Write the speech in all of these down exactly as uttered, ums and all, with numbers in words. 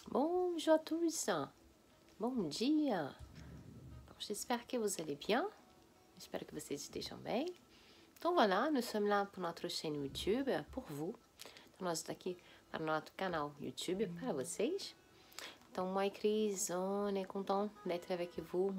Bonjour à tous, bom dia. J'espère que vous allez bien, j'espère que vocês estejam bem. Então voilà, nous sommes là pour notre chaîne YouTube, pour vous. Então nós estamos aqui para notre canal YouTube para vocês. Então moi et Chris, on est content d'être avec vous,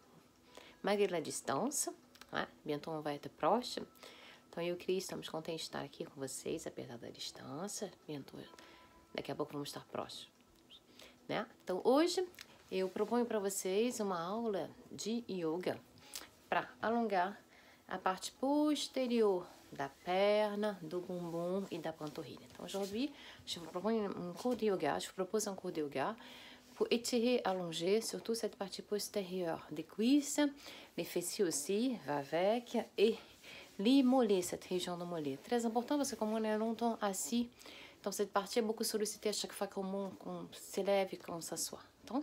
malgré la distance. Hein? Bientôt on va être proche. Então eu e o Chris estamos contentes de estar aqui com vocês, apesar da distância. Bientôt, daqui a pouco vamos estar próximos. Né? Então hoje eu proponho para vocês uma aula de yoga para alongar a parte posterior da perna, do bumbum et da panturrilha. Então aujourd'hui, je vous propose un cours de yoga, je vous propose un cours de yoga pour étirer, allonger surtout cette partie postérieure des cuisses, les fessiers aussi, va avec, et les mollets, cette région de mollet. Très important parce que comme on est longtemps assis, donc cette partie est beaucoup sollicitée à chaque fois qu'on qu'on s'élève et qu'on s'assoit. Donc,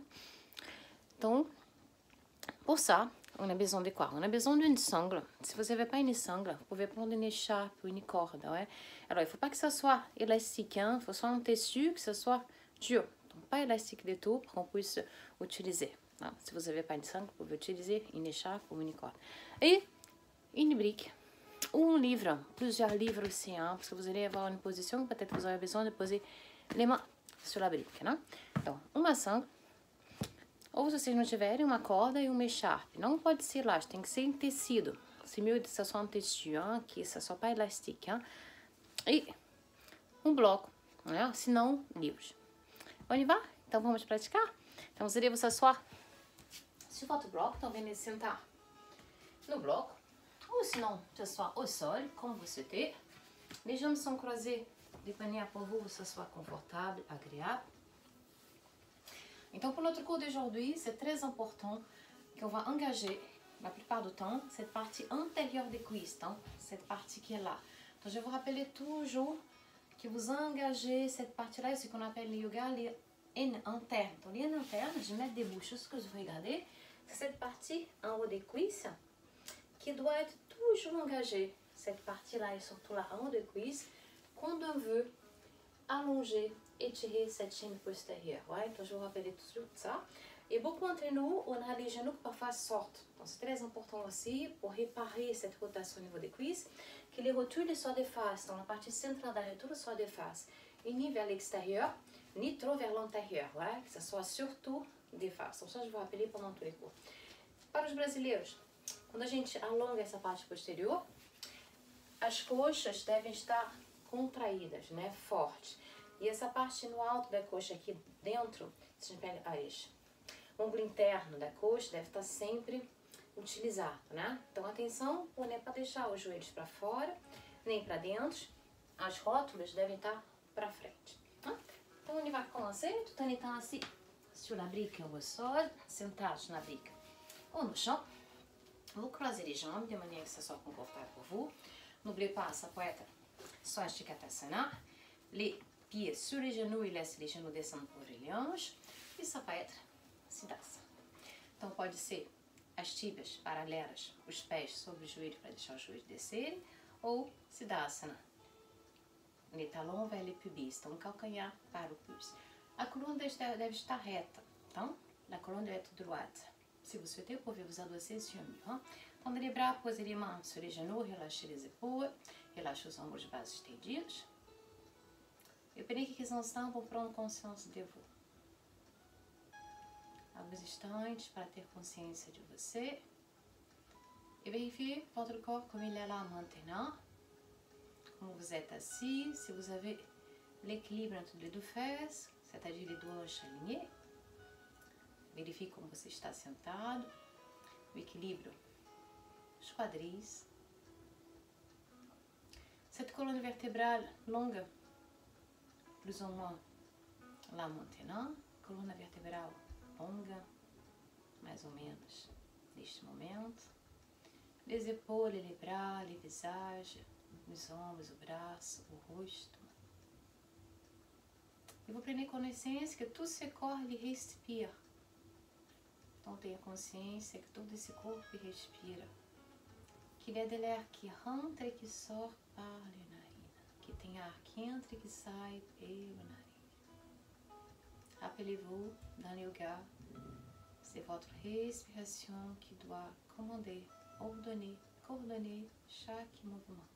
donc, pour ça, on a besoin de quoi? On a besoin d'une sangle. Si vous n'avez pas une sangle, vous pouvez prendre une écharpe ou une corde. Ouais? Alors, il ne faut pas que ça soit élastique. Hein? Il faut soit un tissu, que ça soit dur. Donc, pas élastique du tout pour qu'on puisse utiliser. Hein? Si vous n'avez pas une sangle, vous pouvez utiliser une écharpe ou une corde. Et une brique. Ou un livre, plusieurs livres aussi, hein, parce que vous allez avoir une position, peut-être vous aurez besoin de poser les mains sur la brique, né? Então, uma sangle, ou se vocês não tiverem, uma corda e uma echarpe. Não pode ser elástico, tem que ser em tecido. C'est mieux que ça soit en tissu, hein, que ça soit pas élastique, hein. E um bloco, né? Sinon, livros. On y va? Então, vamos praticar? Então, você deve s'asseoir sur votre bloco, então venez sentar no bloco. Ou sinon, que ce soit au sol, comme vous souhaitez. Les jambes sont croisées de manière pour vous que ce soit confortable, agréable. Donc pour notre cours d'aujourd'hui, c'est très important qu'on va engager, la plupart du temps, cette partie antérieure des cuisses, hein, cette partie qui est là. Donc je vais vous rappeler toujours que vous engagez cette partie-là, ce qu'on appelle le yoga, les haines internes. Donc les haines internes, je vais mettre des bouches, ce que vous regardez, c'est cette partie en haut des cuisses qui doit être toujours engagée. Cette partie-là et surtout la haut des cuisses, quand on veut allonger, étirer cette chaîne postérieure. Ouais? Donc je vous rappelle toujours ça. Et beaucoup d'entre nous, on a les genoux qui parfois sortent. Donc c'est très important aussi pour réparer cette rotation au niveau des cuisses, que les rotules soient de face, dans la partie centrale de la rotule soit de face, et ni vers l'extérieur, ni trop vers l'intérieur. Ouais? Que ce soit surtout de face. Donc ça, je vou rappeler pendant tous les cours. Para os brasileiros, quando a gente alonga essa parte posterior, as coxas devem estar contraídas, né, forte. E essa parte no alto da coxa aqui dentro, se a gente pega as, o ângulo interno da coxa deve estar sempre utilizado, né? Então atenção, não é para deixar os joelhos para fora, nem para dentro. As rótulas devem estar para frente. Hein? Então on y va commencer, tout en étant assis sur la brique ou au sol, sentados na brique ou no chão. Vous croisez les jambes de manière que ça soit confortable pour vous. N'oubliez pas, ça peut être soit Shikatasana, les pieds sur les genoux et laissez les genoux descendre pour les hanches. E ça peut être Siddhasana. Então pode ser as tíbias paralelas, os pés sobre o joelho para deixar os joelhos descerem, ou Siddhasana, les talons vers les pubis, então o calcanhar para o pubis. A coluna deve estar reta, então la colonne doit être droite. Si vous souhaitez, vous pouvez vous adosser sur le mur. Tendez les bras, posez les mains sur les genoux, relâchez les épaules, relâchez os ombros de base estendidos. E prenez quelques instants pour prendre conscience de vous. Alguns instantes para ter consciência de você. E vérifiez votre corps comme il est là maintenant. Como vous êtes assis, si vous avez l'équilibre entre les deux fesses, c'est-à-dire les deux hanches alignées. Verifique como você está sentado, o equilíbrio dos quadris. Cette colonne vertébrale longue, plus ou moins là maintenant. Coluna vertebral longa, mais ou menos neste momento. Les épaules, les bras, les visages, os ombros, o braço, o rosto. E vous prenez conscience que tout ce corps il respire. Então tenha consciência que todo esse corpo respira. Qu'il y a de l'air qui rentre et qui sort par les narines. Que tem ar que entra e que sai pelo nariz. Rappelez rappelez-vous, dans le yoga, c'est votre respiration qui doit commander, ordonner, coordonner chaque mouvement,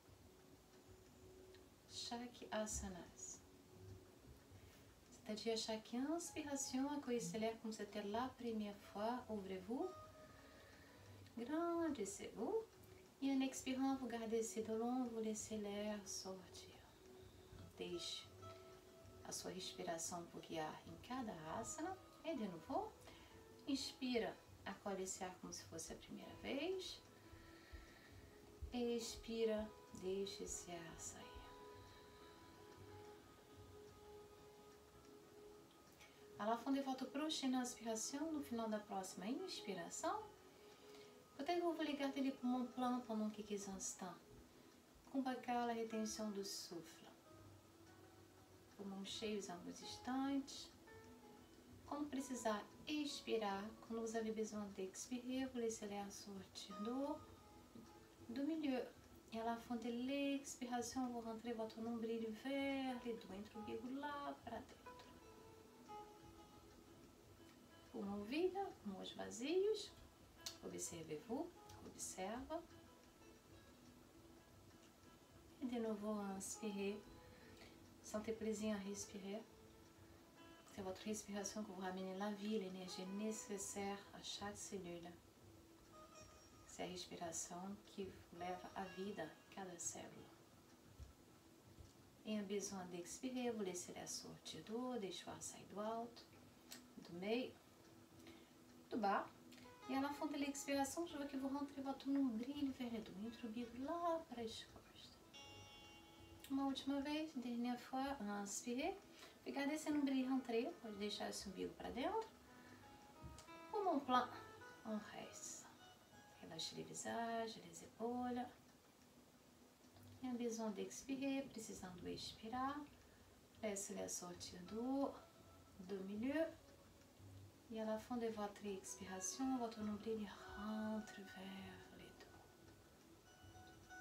chaque asana. C'est-à-dire, chaque inspiration, accueillez l'air comme c'était la première fois, ouvrez-vous, grandissez-vous, et en expirant, vous gardez ces dos longs, vous laissez l'air sortir. Deixe a sua respiração por guiar em cada asana, e de novo, inspira, acolhe esse ar como se fosse a primeira vez, expira, deixe esse ar sair. À la fin de votre prochaine inspiration, no final da próxima inspiração, peut-être vous voulez garder les poumons pleins pendant quelques instants. Combacar la retenção do souffle. Poumons cheios alguns instantes. Quando precisar expirar, quando vous avez besoin d'expirer, vous laissez l'air sortir do, do milieu. Et à la fin de l'expiration, vous rentrez votre nombril vers les dos, entre o umbigo lá para dentro. Pulmão vida, pulmões vazios, observez-vous, observa. Et de nouveau, inspirez, sentez plaisir à respirer. C'est votre respiration que vous ramenez la vie, l'énergie nécessaire à chaque cellule. C'est a respiração que vous leva a vida em cada célula. Et en besoin d'expirer, vous laissez l'air sortir do haut, deixez o ar sair do alto, do meio, do bas. E à la fin de l'expiration, je veux que vous rentrez votre nombril vers le dos, entre o umbigo lá para as costas. Uma última vez, dernière fois, inspirez. Regardez esse nombril rentrer, pode deixar esse umbigo para dentro. Poumon plein, on reste. Relâchez les visages, les épaules. Et en besoin d'expirer, precisando expirar, laissez-le sortir do, do milieu. Et à la fin de votre expiration, votre nombril rentre vers les dos.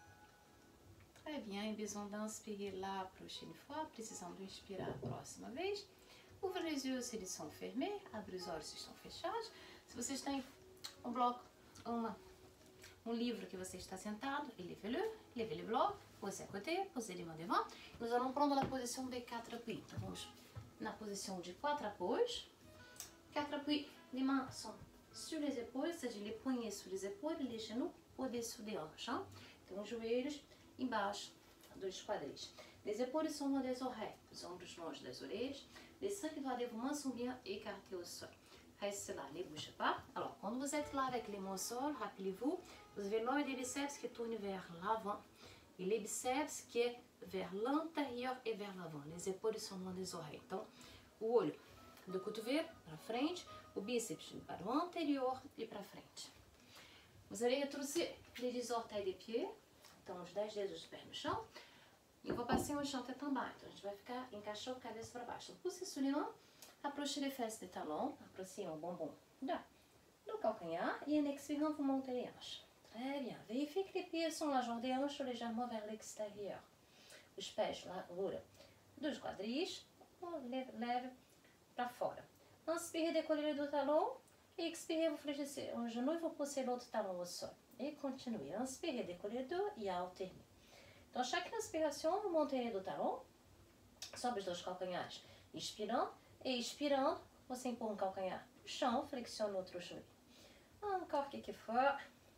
Très bien, et besoin d'inspirer la prochaine fois, precisando inspirar a próxima vez. Ouvrez les yeux se eles sont fermés, abre os olhos se estão fechados. Se vocês têm um bloco, uma, um livro que você está sentado, levez-le, levez le bloc, posez à côté, posez les mains devant. Nous allons prendre la position des quatre appuis. Então vamos na posição de quatro apoios. Quatre appuis, les mains sont sur les épaules, c'est-à-dire les poignets sur les épaules, les genoux au-dessus des hanches. Então, os joelhos embaixo dos quadris. Les épaules sont loin des oreilles, os ombros longe das orelhas. Les cinq doigts de vos mains sont bien écartés au sol. Restez là, ne bougez pas. Alors, quand vous êtes là avec les mains au sol, rappelez-vous, vous avez l'œil des biceps qui tourne vers l'avant et les biceps qui est vers l'intérieur et vers l'avant. Les épaules sont loin des oreilles. Então, o olho do cotovelo para frente, o bíceps para o anterior e para frente. Vous allez retrousser les dix orteils des pieds, então os dez dedos dos pés no chão, e vou passer o chão tête en bas, então a gente vai ficar encaixando a cabeça para baixo. Poussez sur les mains, approchez les fesses des talons, approchez o bumbum da, do calcanhar, et en expirant, vous montez les hanches. Très bien, vérifiez que les pieds sont largeur des hanches ou légèrement vers l'extérieur. Os pés na largura dos quadris, leve para fora. Inspirez, décollez le talon. Et expirez, vous fléchissez un genou et vous poussez l'autre talon au sol. Et continuez. Inspirez, décollez le dos e alternez. Dans chaque inspiration, vous montez do talon, sobe os dois calcanhares. Inspirando e expirando, você empurra um calcanhar no chão, flexiona o outro joelho. Encore quelques fois.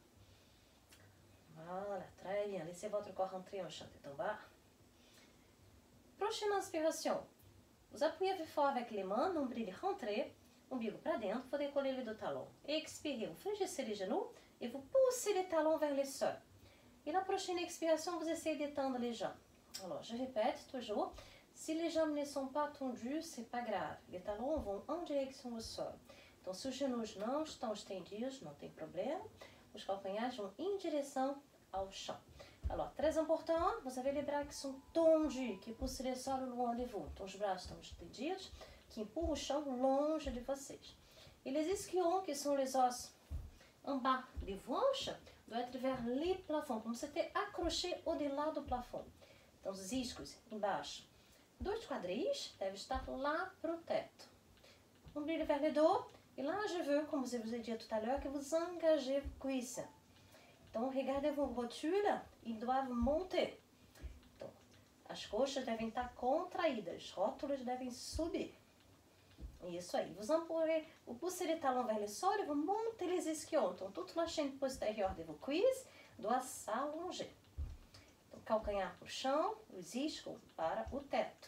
Voilà, très bien. Laissez votre corps rentrer en chant tête en bas. Prochaine inspiration. Vous appuyez fort avec les mains, nombril rentré, umbigo para dentro, vous décollez le dos talon. Expirez, vous fléchissez les genoux et vous poussez les talons vers le sol. Et la prochaine expiration, vous essayez d'étendre les jambes. Alors, je répète toujours, si les jambes ne sont pas tendues, c'est pas grave. Les talons vont en direction au sol. Então, se os genoux não estão estendidos, não tem problema. Os calcanhares vão em direção ao chão. Alors, très important, vous avez les bras qui sont tendus, qui poussent le sol loin de vous. Então, os braços estão estendidos, que empurram o chão longe de vocês. Et les ischions, qui sont les os en bas de vos hanches, doivent être vers les plafonds, como se ter accroché au-delà do plafond. Então, os isquios embaixo dos quadris devem estar lá para o teto. nombril vers le dos. Et là, je veux, comme je vous ai dit tout à l'heure, que vous engagez vos cuisses. Donc, regardez vos rotules, ils doivent monter. Então, as coxas devem estar contraídas, os rótulos devem subir. Isso aí. Vous empurrez, vous poussez les talons vers le sol et vous montez les ischions. Então, toute la chaîne postérieure de vos cuisses doit s'allonger. Então, calcanhar para o chão, os iscos para o teto.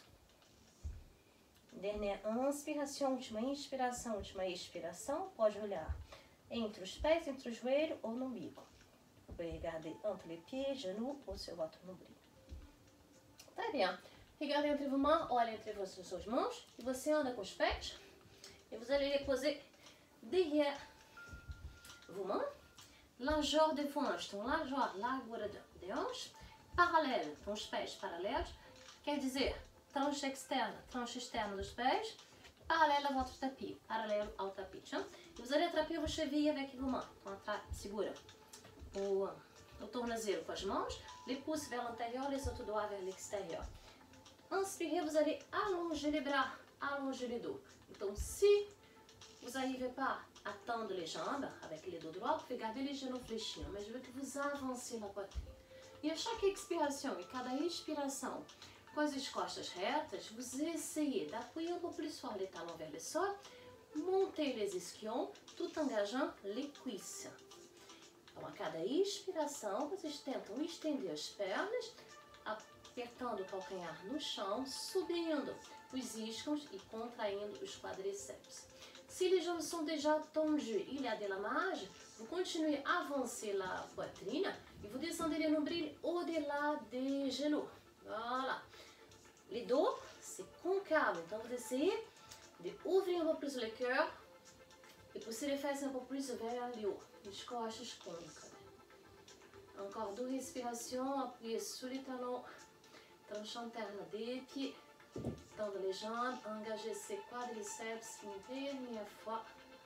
Dernière inspiration, última inspiração, última expiração. Pode olhar entre os pés, entre os joelhos ou no umbigo. Vous pouvez regarder entre les pieds, genoux ou sur votre nombril. Très bien. Regardez entre vos mains, olha entre vos suas mãos. E você anda com os pés. E vous allez les poser derrière vos mains. Largeur de vos hanches. Então, largeur, largura de hanches. Parallèle. Então, os pés paralelos. Quer dizer, tranche externa, tranche externa dos pés. Parallèle à votre tapis. Parallèle ao tapis. Hein? E vous allez attraper vos chevilles avec vos mains. Então, attrape, segura o, o tornozelo com as mãos. Les pouces vers l'intérieur, les autres doigts vers l'extérieur. Inspirez, vous allez allonger les bras, allonger les dos. Donc, si vous n'arrivez pas à tendre les jambes avec les dos droits, vous pouvez garder les genoux fléchis. Mais je veux que vous avancez la poitrine. E a chaque expiration, e cada inspiração, com as costas retas, vous essayez d'appuyer un peu plus fort les talons vers le sol, monter les ischions, tout engageant les cuisses. Então, a cada inspiração, vocês tentam estender as pernas, apertando o calcanhar no chão, subindo os isquios e contraindo os quadriceps. Si les jambes sont déjà tendues, il y a de la marge, vous continuez à avancer la poitrine et vous descendez les nombrils au-delà des genoux. Voilà. Les dos, c'est concave. Donc, vous essayez d'ouvrir un peu plus le cœur et pousser les fesses un peu plus vers le haut. Les costas cônicas. Encore deux respirations, appuyez sur les talons, tranche interne des pieds, tendre les jambes, engagez ses quadriceps une dernière fois.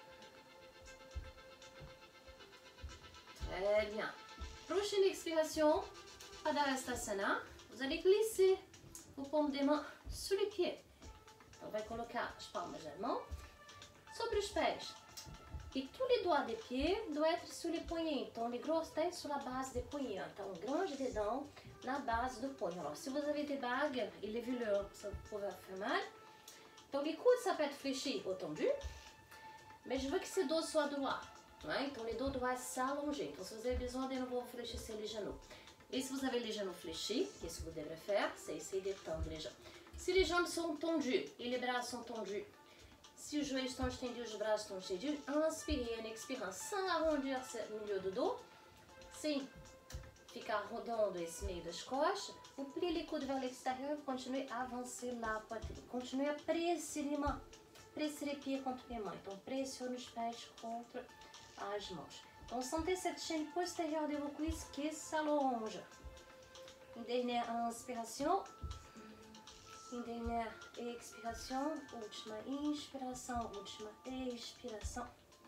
Très bien. Prochaine expiration, Padahastasana. Vous allez glisser vos paumes des mains sous les pieds. On va colocar as palmas das mãos sobre os pés. Et tous les doigts des pieds doivent être sur les poignets. Então, les grosses têtes sur la base des poignets. Então, grande dedão na base do poignet. Alors, si vous avez des bagues et les velures, ça pourrait faire mal. Então, les coudes, ça peut être fléchi ou tendu. Mais je veux que ces dos soient droits. Hein? Então, les dos doivent s'allonger. Então, si vous avez besoin de nouveau fléchir les genoux. Et si vous avez les genoux fléchis, qu'est-ce que vous devrez faire? C'est essayer de tendre les jambes. Si les jambes sont tendues et les bras sont tendus, si os joelhos estão estendidos, os braços estão estendidos, inspirez en expirant sans arrondir o milieu do dos, sem ficar rodando esse meio das costas. Vous pliez les coudes vers l'extérieur, vous continuez à avancer la poitrine. Continuez à presser les mains, presser les pieds contre les mains. Então, pressione os pés contra as mãos. Então, sentez cette chaîne postérieure de vos cuisses qui s'allonge. Une dernière inspiration. Une dernière expiration, última inspiração, última expiração.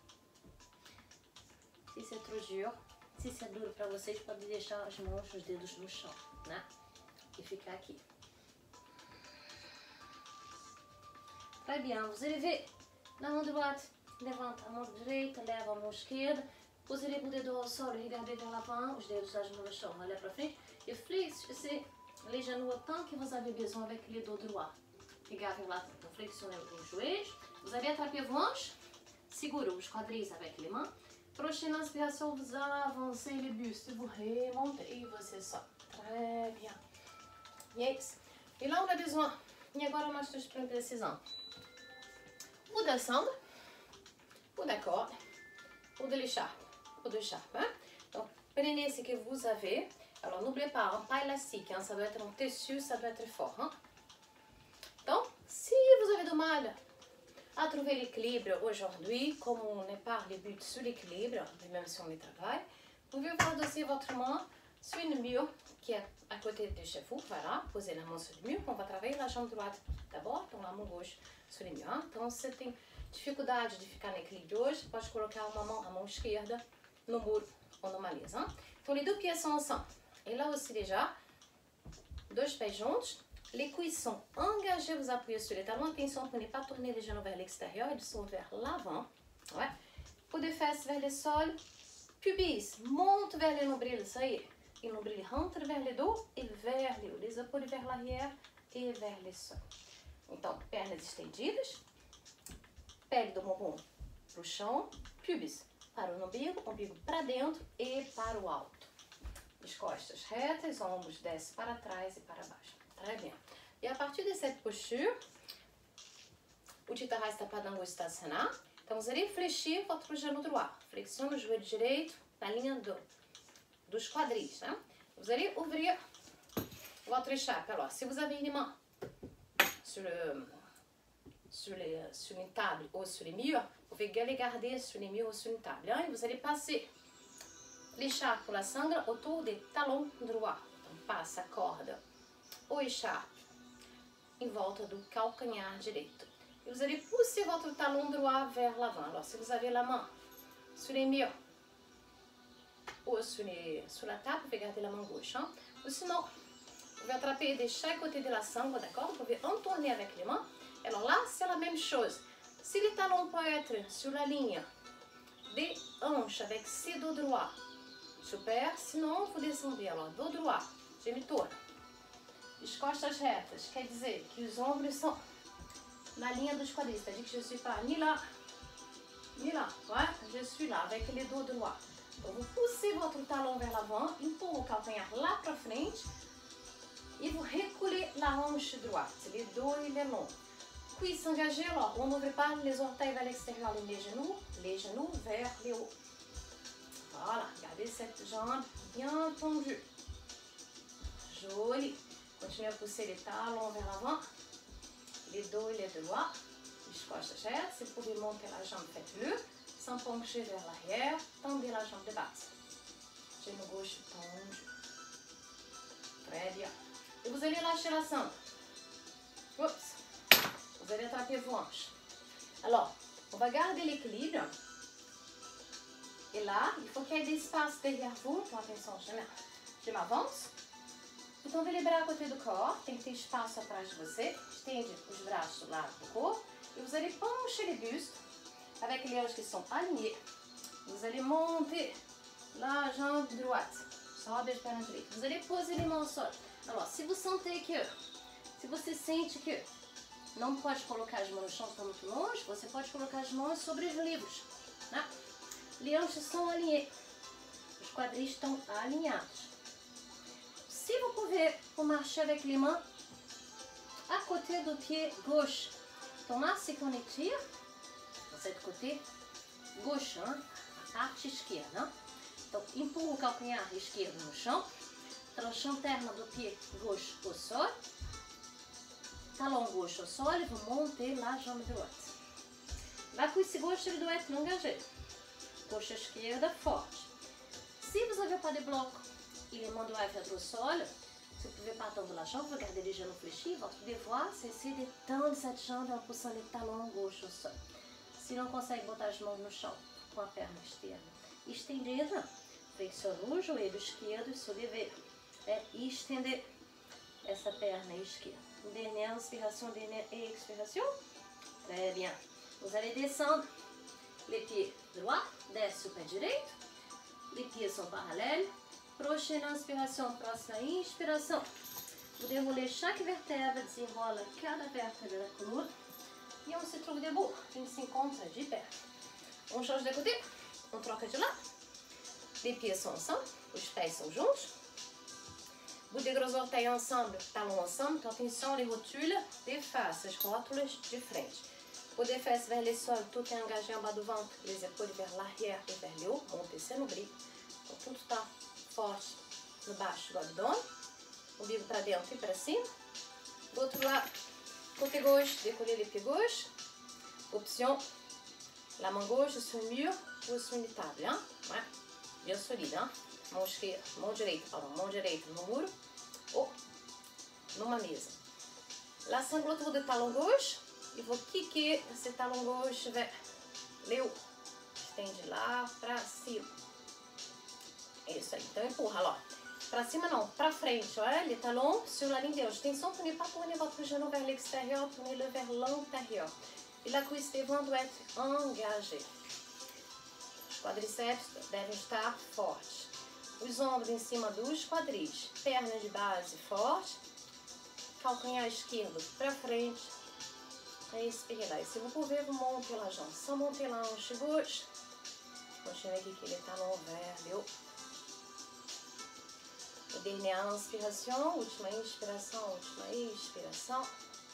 Se c'est trop dur, se c'est duro para vocês, pode deixar as mãos, os dedos no chão, né? E ficar aqui. Très bien, vous allez ver la main droite, levanta a mão direita, leva a mão esquerda, posez les dedos ao solo, regardez vers l'avant, os dedos das mãos no chão, olha para frente, e flexez les genoux autant que vous avez besoin avec les dos droits. Regardez là, donc flexionez os joelhos. Vous allez attraper vos hanches, segurez os quadris avec les mains. Prochaine inspiration, vous avancez les bustes, vous remontez et vous ça. Très bien. Yes. Et là, on a besoin, e agora mais de précision. Ou descendre, ou d'accord, ou de l'écharpe, ou de écharpe. Hein? Donc, prenez ce que vous avez. Alors, n'oubliez pas, un pas élastique, hein, ça doit être un tissu, ça doit être fort. Hein. Donc, si vous avez du mal à trouver l'équilibre aujourd'hui, comme on n'est pas le but sur l'équilibre, même si on y travaille, vous pouvez voir aussi votre main sur une mur qui est à côté de chez vous. Voilà, posez la main sur le mur, on va travailler la jambe droite d'abord, então la mão gauche sur le mur. Hein. Então, se você tem dificuldade de ficar no equilíbrio hoje, pode colocar uma mão, a mão esquerda no muro ou numa mesa. Hein. Então, les deux pieds sont ensemble. Et là aussi déjà, deux pieds juntos, Les cuisses sont engagées, vous appuyez sur les talons. Attention pour ne pas tourner les genoux vers l'extérieur, ils sont vers l'avant. Ouais. Peau de fesses vers le sol. Pubis monte vers le nombril, ça y est. E o nombril rentre vers le dos e vers le haut. Les épaules vers l'arrière e vers le sol. Então, pernas estendidas. Pele do bumbum para o chão. Pubis para o umbigo, umbigo para dentro e para o alto. As costas retas, ombros descem para trás e para baixo. Très bien. E a partir de cette posture, o tita está para não estacionar. Então, vous allez fléchir votre genou droit. Flexione o joelho direito na linha do, dos quadris. Né? Vous allez ouvrir votre écharpe. Alors, si vous avez une main sur, le, sur, les, sur une table ou sur les murs, vous pouvez les garder sur les murs ou sur une table. Hein? Et vous allez passer l'écharpe ou la sangle autour des talons droits. Então, passa a corda ou écharpe em volta do calcanhar direito. Et vous allez pousser votre talon droit vers l'avant. Alors, si vous avez la main sur les murs ou sur, les, sur la table, vous pouvez garder la main gauche. Hein? Ou sinon, vous pouvez attraper de chaque côté de la sangle, d'accord? Vous pouvez entourner avec les mains. Alors là, c'est la même chose. Si les talons peuvent être sur la ligne des hanches avec ses dos droits, super. Sinon, vous descendez. Alors, dos droit, je me tourne. As costas retas, quer dizer que os ombros são na linha dos quadris, c'est-à-dire que je ne suis pas ni là, ni là, ouais? Je suis là, avec les dos droits. Donc, vous poussez votre talon vers l'avant, empurrez o calcanhar lá para frente, et vous reculez la hanche droite, les dos et les longs. Cuisses engagées, alors, on n'ouvre pas les orteils vers l'extérieur, les genoux, les genoux vers les hauts. Voilà, gardez cette jambe bien tendue. Joli. Continuez à pousser les talons vers l'avant. Les dos et les doigts, les costas retas. Si vous pouvez monter la jambe, faites-le. Sans pencher vers l'arrière, tendez la jambe de base. Genou gauche tendu. Très bien. Et vous allez lâcher la sangle. Oups. Vous allez attraper vos hanches. Alors, on va garder l'équilibre. Et là, il faut qu'il y ait d'espace derrière vous. Então, atenção, je m'avance. Vous tendez les bras à côté do corps, tem que ter espaço atrás de você. Estende os braços do lado do corpo. E vous allez pencher les bustes avec les hanches qui sont alignées. Vous allez monter la jambe droite. Sobe as pernas direitas. Vous allez poser les mains au sol. Alors, se vous sentez que, se você sente que não pode colocar as mãos no chão, está muito longe, você pode colocar as mãos sobre os livros. Né? Les hanches sont alignées. Os quadris estão alinhados. Si vous pouvez, vous marcher avec les mains à côté du pied gauche. Então, là, c'est qu'on étire, de cette côté gauche, hein, a parte esquerda. Hein? Então, empurra o calcanhar esquerdo no chão, tranche interne do pied gauche au sol, talon gauche au sol, et vous montez la jambe droite. La cuisse gauche doit être engagée. Gauche esquerda forte. Si vous n'avez pas de bloc, et les mains doivent être au sol. Si vous ne pouvez pas tendre la jambe, vous gardez les genoux fléchis. Votre devoir, c'est essayer de tendre cette jambe en poussant les talons gauche au sol. Se não consegue botar as mãos no chão com a perna externa estendida, flexione o joelho esquerdo e soulever. É estender essa perna esquerda. Dernière inspiration, dernière expiration. Très bien. Vous allez descendre les pieds droits, desce o pé direito. Les pieds sont parallèles. Prochaine inspiration, próxima inspiração. Vous déroulez chaque vertèbre, desenrola cada vértebra da coluna. E on se trouve debout. A gente se encontra de pé. On change de côté, on troca de lado. Les pieds sont ensemble, os pés são juntos. Bout de gros orteils ensemble, talons ensemble. Então, atenção, les rotules de face, as rótulas de frente. Bout de fesses vers le sol, tout est engagé en bas du ventre. Les épaules vers l'arrière et vers le haut. Montez seu nombril. Então, tudo está forte no baixo do abdômen, umbigo para dentro e para cima. Do outro lado, côté gauche, décoller les pieds gauche. Option, la main gauche sur le mur ou sur une table, hein? Ouais. Bien solide, hein? Mão esquerda, mão direita, pardon, mão direita no muro ou numa mesa. La sangle autour du talon gauche, e vou quiquer esse talon gauche vers le haut. Estende lá para cima. Isso aí, então empurra, ó. Para cima não, para frente, olha, les talons sur la ligne de hanche. Atenção pour ne pas tourner votre genou vers l'extérieur, tournez-le vers l'intérieur. E la cuisse devant doit être engagée. Os quadríceps devem estar fortes. Os ombros em cima dos quadris. Perna de base forte. Calcanhar esquerdo para frente. Respirez là. Et si vous pouvez, vous montez la jambe. Sans monter la hanche gauche. Continuez aqui que les talons vers le haut. E dernière inspiration. Última inspiração, última expiração.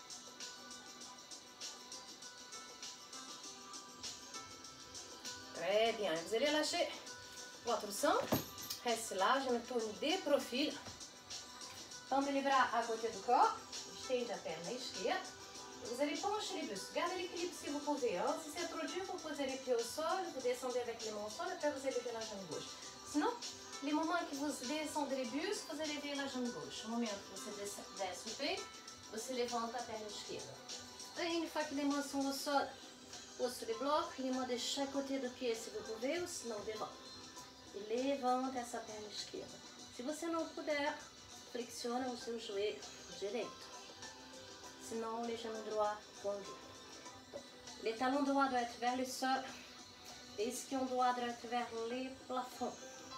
Très bien. Vous allez lâcher votre centre. Reste là. Je me tourne de profil. Tendez les bras à côté du corps. Estende a perna esquerda. Vous allez pencher les bustes. Gardez l'équilibre si vous pouvez. Hein? Si c'est trop dur, vous posez les pieds au sol. Vous descendez avec les mains au sol. Après, vous élevez la jambe gauche. Sinon, les moments que vous descendez les bustes, vous élevez la jambe gauche. Au moment que você desce o peito, você levanta a perna esquerda. Et une fois que les mains sont au sol, ou sur les blocs, les mains de chaque côté do pied si vous pouvez, ou sinon devant. E levanta essa perna esquerda. Se você não puder, flexiona o seu joelho direito. Sinon, les genoux droits tendus. Les talons droits doivent être vers le sol. Les ischions droits doivent être vers les plafonds.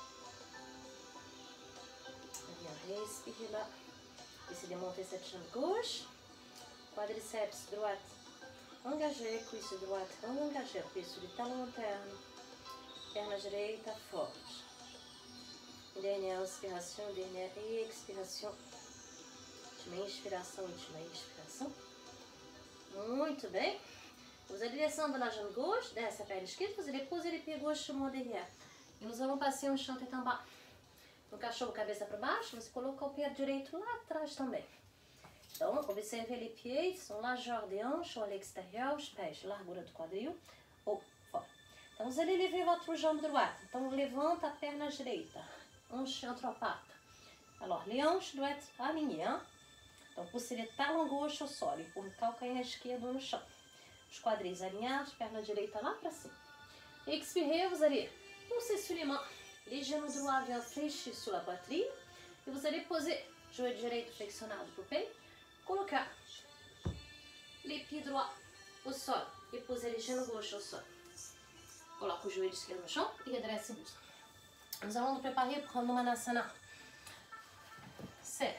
Bien, respirez là. Essayez de monter cette jambe gauche. Quadriceps droite engagé, cuisse droite engagée. Pied sur le talon interne. Perna direita forte. Dernière inspiration, dernière expiration. Última inspiração, última expiração. Muito bem. Vous allez descendre la jambe gauche, desce a perna esquerda, vous allez poser les pieds gauche sur mon derrière. E nous allons passer um chão tête en bas. No cachorro cabeça para baixo, você coloca o pé direito lá atrás também. Então, observez les pieds, ils sont largeur des hanches ou à l'extérieur, os pés, largura do quadril ou fora. Então, vous allez lever votre jambe droite. Então, levanta a perna direita, hanche entre a pata. Alors, les hanches doivent être alignées, hein? Então, poussez les talons gauche au sol e por calcanhar esquerdo no chão. Os quadris alinhados, perna direita lá para cima. Expirez, vous allez pousser sur les mains. Les genoux droits viennent fléchir sur la poitrine. E vous allez poser joelho direito flexionado para o peito. Colocar les pieds droits au sol e poser les genoux gauche au sol. Coloque o joelho esquerdo no chão e redresse o busto. Nous allons nous préparer pour un Manasana. C'est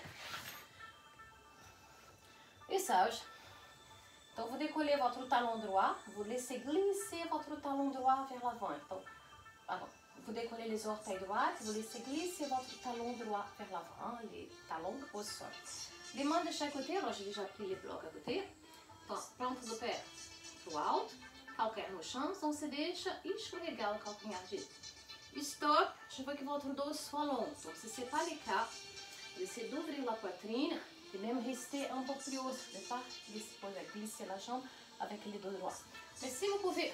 et sage. Donc, vous décollez votre talon droit, vous laissez glisser votre talon droit vers l'avant. Donc, pardon, vous décollez les orteils droits, vous laissez glisser votre talon droit vers l'avant, les talons au sol. Les mains de chaque côté, alors j'ai déjà pris les blocs à côté. Então, planta do pé pro alto, calcanhar no chão, então você deixa escorregar o calcanhar direito. Stop, je veux que votre dos soit long. Donc, c'est séparer les cas, laissez d'ouvrir la poitrine. Et même rester un peu plus haut, ne pas glisser la jambe avec les deux droits. Mais si vous pouvez,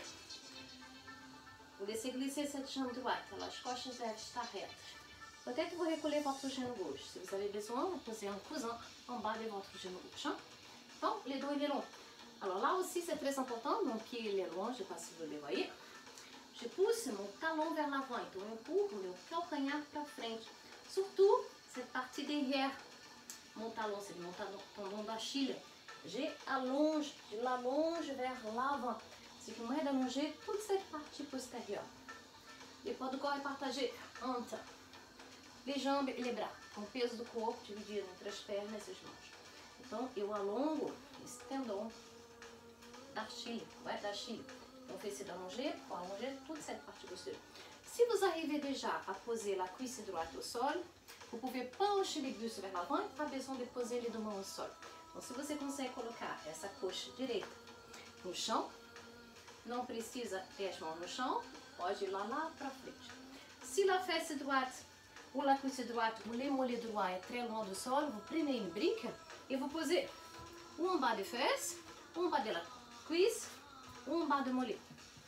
vous laissez glisser cette jambe droite, as costas devem estar retas. Peut-être vous reculez votre genou gauche. Si vous avez besoin, vous posez un cousin en bas de votre genou gauche. Donc, les dos il est long. Alors là aussi, c'est très important. Mon pied il est loin, je ne sais pas si vous le voyez. Je pousse mon talon vers l'avant. Então, eu empurro meu calcanhar para frente. Surtout, cette partie derrière. Mon talon, c'est mon talon, tendon d'Achille. Je allonge, je l'allonge vers l'avant. Ce qui m'aide à allonger toute cette partie postérieure. Le poids do corps é partagé entre les jambes e les bras. Com o peso do corpo dividido entre as pernas e as mãos. Então, eu alongo esse tendon d'Achille. Ouais, d'Achille. On fait essayer d'allonger pour allonger toute cette partie postérieure. Si vous arrivez déjà à poser la cuisse droite au sol, vous pouvez pencher les bustes vers l'avant e pas besoin de poser les deux mains au sol. Então, se você consegue colocar essa coxa direita no chão, não precisa ter as mãos no chão, pode ir lá, lá para frente. Si la fesse droite ou la cuisse droite ou les mollets droits est très loin du sol, vous prenez une brique et vous posez ou en bas des fesses, ou en bas de la cuisse, ou en bas do mollet.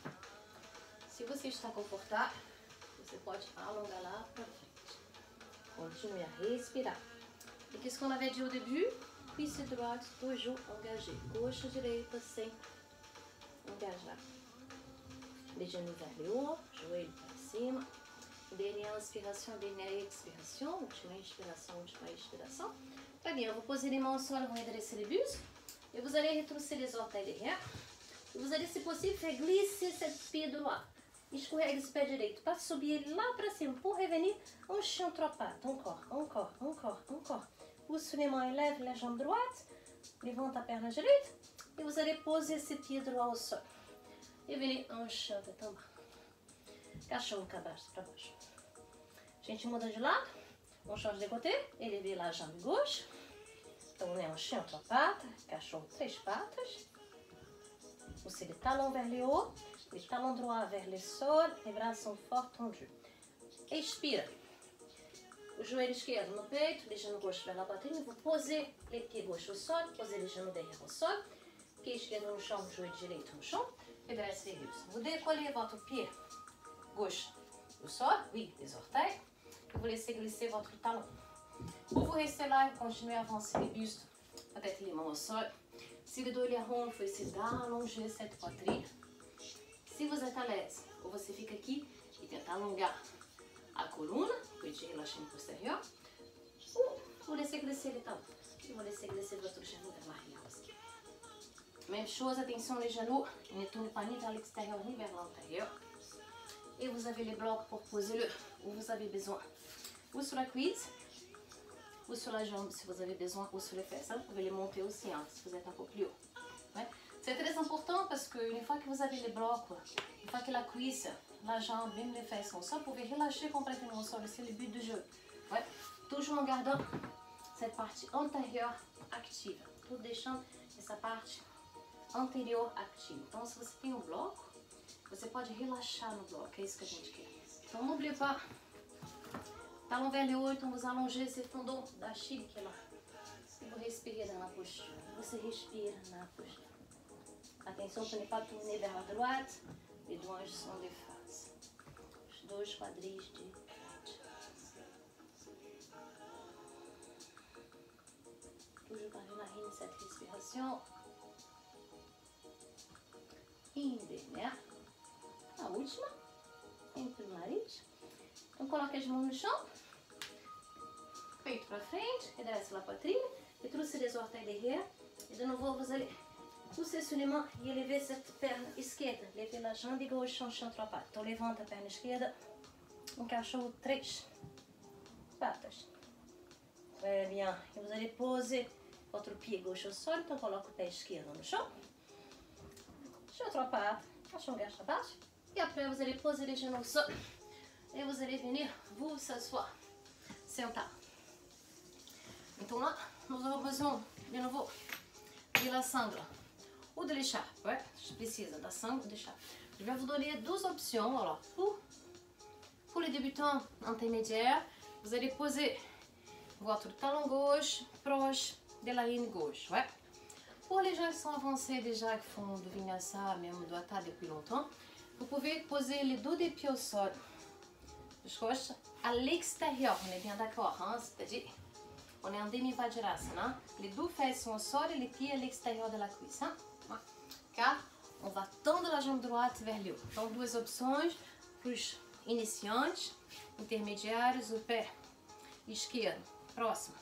Se você está confortável, você pode alongar lá para frente. Continuez à respirer. Et qu'est-ce qu'on avait dit au début? Cuisse droite, toujours engagée. Gauche, direita, sempre engagada. Les genoux vers le haut, joelho para cima. Dernière inspiration, dernière expiration. Última inspiração, última expiração. Très bien, vous posez les mains au sol, vous redressez les bustes. Et vous allez retrousser les orteils derrière. E vous allez, se possível, faire glisser cette pied droit. Escorrega esse pé direito para subir ele lá para cima. Pour revenir, un chien trois pattes. Encore, encore, encore, encore. Pousse les mains, élève la jambe droite. Levante a perna direita. E vous allez poser esse pied droit au sol. E venir un chien tête en bas. Cachorro cabeça para baixo. A gente muda de lado. On change de côté. Élever la jambe gauche. Então, on est en chien trois pattes. Cachorro três patas. Poussez les talons vers le haut. Les talons droits vers le sol. Les bras sont fort tendus. Expire. O joelho esquerdo no peito, les genoux gauche vers la poitrine. Vous posez les pieds gauche au sol. Posez les genoux derrière au sol. Pied esquerdo no chão, joelho direito no chão. Redresse les buste. Vous décollez votre pied gauche au sol. Oui, les orteils. Et vous laissez glisser votre talon. Ou vous restez là et continuez à avancer les bustes avec les mains au sol. Si le dos est rond, il faut essayer d'allonger cette poitrine. Si vous êtes à l'aise, você fica aqui e tenta alongar a coluna, pode relaxar no posterior. Ou vous laissez glisser les talons. Et vous laissez glisser votre genou vers l'arrière aussi. Même chose, attention les genoux, ne tournent pas ni vers l'extérieur ni vers l'intérieur. Et vous avez les blocs pour poser le où vous avez besoin. Ou sur la cuisse, ou sur la jambe si vous avez besoin, ou sur les fesses. Hein? Vous pouvez les monter aussi hein, si vous êtes un peu plus haut. Ouais? C'est très important parce qu'une fois que vous avez les blocs, une fois que la cuisse, la jambe, même les fesses sont au sol, vous pouvez relâcher complètement au sol. C'est le but du jeu. Ouais? Toujours en gardant cette partie antérieure active. Tout deixando essa parte anterior ativa. Então, se você tem um bloco, você pode relaxar no bloco. É isso que a gente quer. Então, n'oubliez pas. Talon vers le haut, então vous allongez esse fundo da chique lá. E vous respirez dans la posture. Você respira na posture. Atenção para ne pas tourner vers la droite. Les doigts sont de face. Os dois quadris de frente. Toujours par les narines cette respiration. Indener. A última. Entre o nariz. Então coloque as mãos no chão. Peito para frente. Redresse la poitrine. Retroussez les orteils derrière. Et de nouveau, vous allez pousser sur les mains e élever cette perna esquerda. Levez la jambe gauche en chien trois pattes. Então levanta a perna esquerda. Um cachorro três patas. Très bien. E vous allez poser votre pied gauche au sol. Então coloque o pé esquerdo no chão. Chien trois pattes. Cachorro garça abaixo. E après, vous allez poser les genoux au sol. Et vous allez venir vous s'asseoir. Sentar. Então là, nous avons besoin de nouveau de la sangle ou de l'écharpe. Ouais, je précise, la sangle ou de l'écharpe. Je vais vous donner deux options. Alors, pour, pour les débutants intermédiaires, vous allez poser votre talon gauche proche de la ligne gauche. Ouais. Pour les gens qui sont avancés déjà, qui font du vinyasa, même du hatha depuis longtemps, vous pouvez poser les dos des pieds au sol. Je coche à l'extérieur, on est bien d'accord, hein? C'est-à-dire, on est en demi-vajrasana. Les deux fesses sont au sol et les pieds à l'extérieur de la cuisse. Hein? Car on va tendre la jambe droite vers le haut. Então, duas opções para os iniciantes, intermediários, o pé esquerdo, próximo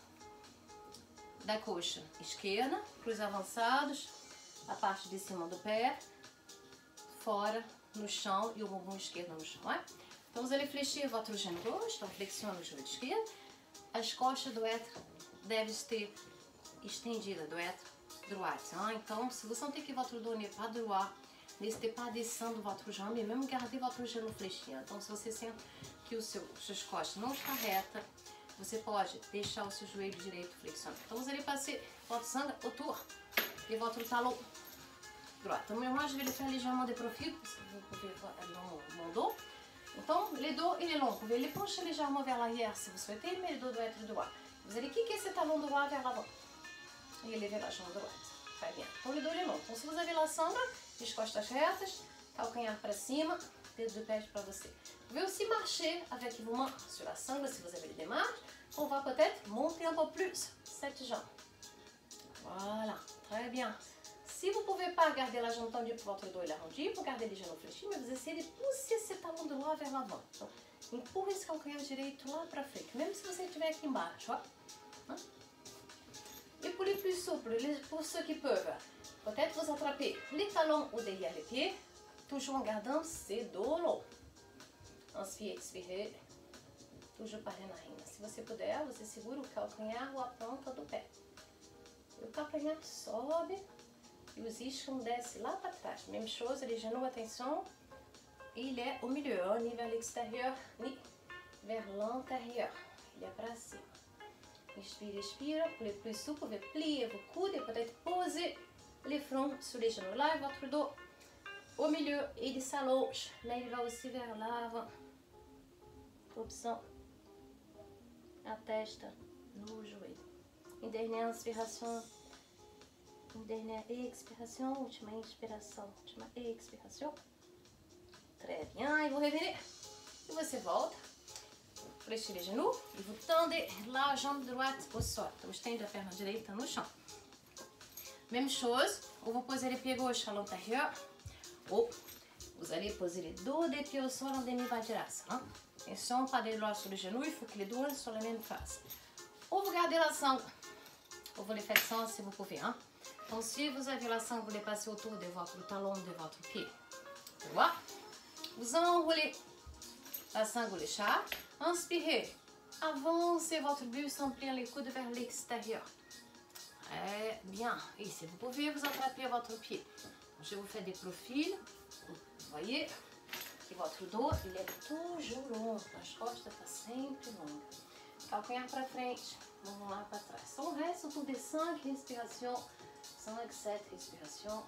da coxa esquerda, para os avançados, a parte de cima do pé, fora, no chão e o bumbum esquerdo no chão. É? Então, vous allez fléchir votre genou gauche, então flexione o joelho esquerdo. As costas do être devem ter estendida, do être droite. Hein? Então, se você sentir que votre dos n'est pas droit, n'hésitez pas à descendre votre jambe e même garder votre genou fléchi. Então, se você sente que o seu, suas costas não está reta, você pode deixar o seu joelho direito flexionado. Então, vous allez passer votre sangle autour de votre talon droit. Então, moi, je vais le faire légèrement de profil, parce que vous pouvez voir dans mon dos. Então, le dos il est long. Vous pouvez le pencher légèrement vers l'arrière si vous souhaitez, mais le dos doit être droit. Vous allez kicker ce talon droit vers l'avant e élever la jambe droite. Très bien. Então, le dos il est long. Então, se vous avez la sangle, as costas retas, calcanhar para cima, dedos de pé para você. Vous pouvez aussi marcher avec vos mains sur la sangle si vous avez des démarches. On va peut-être monter un peu plus cette jambe. Voilà. Très bien. si vous ne pouvez pas garder la jambe tendue pour votre dos et l'arrondi, vous gardez les genoux fléchis, mais vous essayez de pousser esse talão droit vers l'avant. Então, empurra esse calcanhar direito lá para frente, mesmo se você estiver aqui embaixo, ó. Et pour les plus souples, pour ceux qui peuvent, peut-être vous attraper les talons ou derrière les pieds, toujours en gardant ces dos longs. Inspire, expire, toujours pareil na rima. Se você puder, você segura o calcanhar ou a ponta do pé. O calcanhar sobe e os ischions descem lá para trás. Même chose, les genoux, attention, il est au milieu, ni vers l'extérieur, ni vers l'intérieur. Il est para cima. Inspire, expire. Pour les plus souples, vous pouvez plier vos coudes et peut-être poser les fronts sur les genoux. Là, votre dos au milieu, il s'allonge, mais il va aussi vers l'avant. Opção. A testa no joelho. Une dernière inspiration. Une dernière expiration. Última inspiração. Última expiration. Très bien. Et vous revenez. E você volta. Fléchissez les genoux. E vous tendez la jambe droite au sol. Então, estende a perna direita no chão. Même chose. Ou vous posez les pieds gauches à l'intérieur. Ou vous allez poser les dos des pieds au sol en demi-vajrasana. Attention, pas des doigts sur les genoux, il faut que les doigts soient sur la même face. Ou vous gardez la sangle, ou vous les faites sans si vous pouvez. Hein? Donc si vous avez la sangle, vous les passez autour de votre talon, de votre pied. Tu vois? Vous enroulez la sangle les chats. Inspirez. Avancez votre buste, pliant les coudes vers l'extérieur. Très bien. Et si vous pouvez, vous attrapez votre pied. Je vous fais des profils. Vous voyez? Que votre dos, ele é toujours long. As costas estão sempre longas. Calcanhar para frente. Vamos lá para trás. Então, o resto, tudo é cinq respirations. cinq, sept respirations.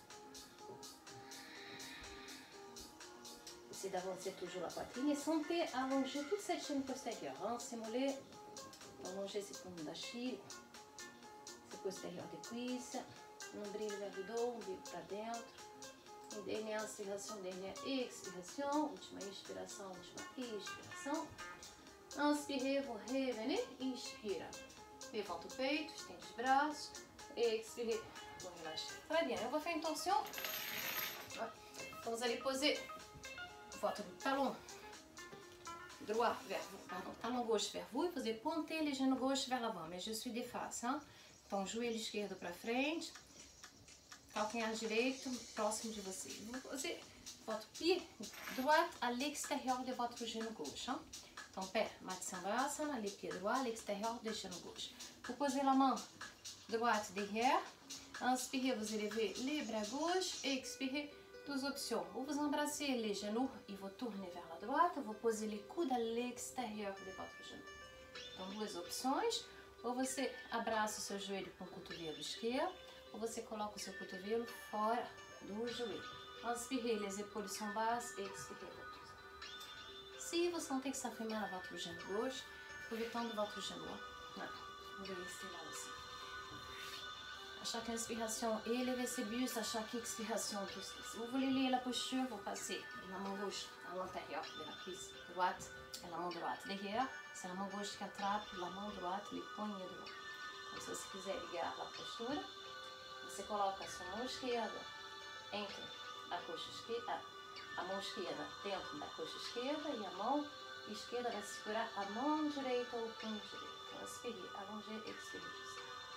Essayez d'avancer toujours la poitrine et sentez allonger toute cette chaîne postérieure. Hein? Simuler, allonger ces poumons d'Achille, ces postérieurs des cuisses, nombril vers le dos, umbigo para dentro. Une dernière inspiration, dernière expiration. Última inspiração, última expiração. Inspirez, vous revenez. Inspira. Levanta o peito, estende os braços. Expirez, vous relâchez. Très bien. On va faire une torsion. Donc vous allez poser votre talon droit vers vous, pardon, talon gauche vers vous. E vous allez pointer les genoux gauche vers l'avant. Mais je suis de face. Hein? Então, joelho esquerdo para frente. Calcanhar direito próximo de você. Vous posez votre pied droit à l'extérieur de votre genou gauche. Hein? Então, pé, Matsyendrasana, les pieds droits à l'extérieur du genou gauche. Vous posez la main droite derrière. Inspirez, vous élevez les bras gauche. Expirez, deux options. Ou vous embrassez les genoux et vous tournez vers la droite. Ou vous posez les coudes à l'extérieur de votre genou. Então, duas opções. Ou você abraça o seu joelho com o cotovelo esquerdo. Ou você coloca o seu cotovelo fora do joelho. Inspirez, les épaules sont basses. Expirez, votre. Si vous sentez que ça fait mal à votre genou gauche, vous pouvez tendre votre genou. Vous pouvez rester là aussi. À chaque inspiration, élevez ses bustes. À chaque expiration, poussez. Si vous voulez lier la posture, vous passez la main gauche à l'intérieur de la cuisse droite et la main droite derrière. C'est la main gauche qui attrape la main droite, les poignets droits. Então, se você quiser ligar a postura, você coloca a sua mão esquerda entre a coxa esquerda, a mão esquerda dentro da coxa esquerda e a mão esquerda vai segurar a mão direita ou o punho direito. Inspirez, allongez, expirez.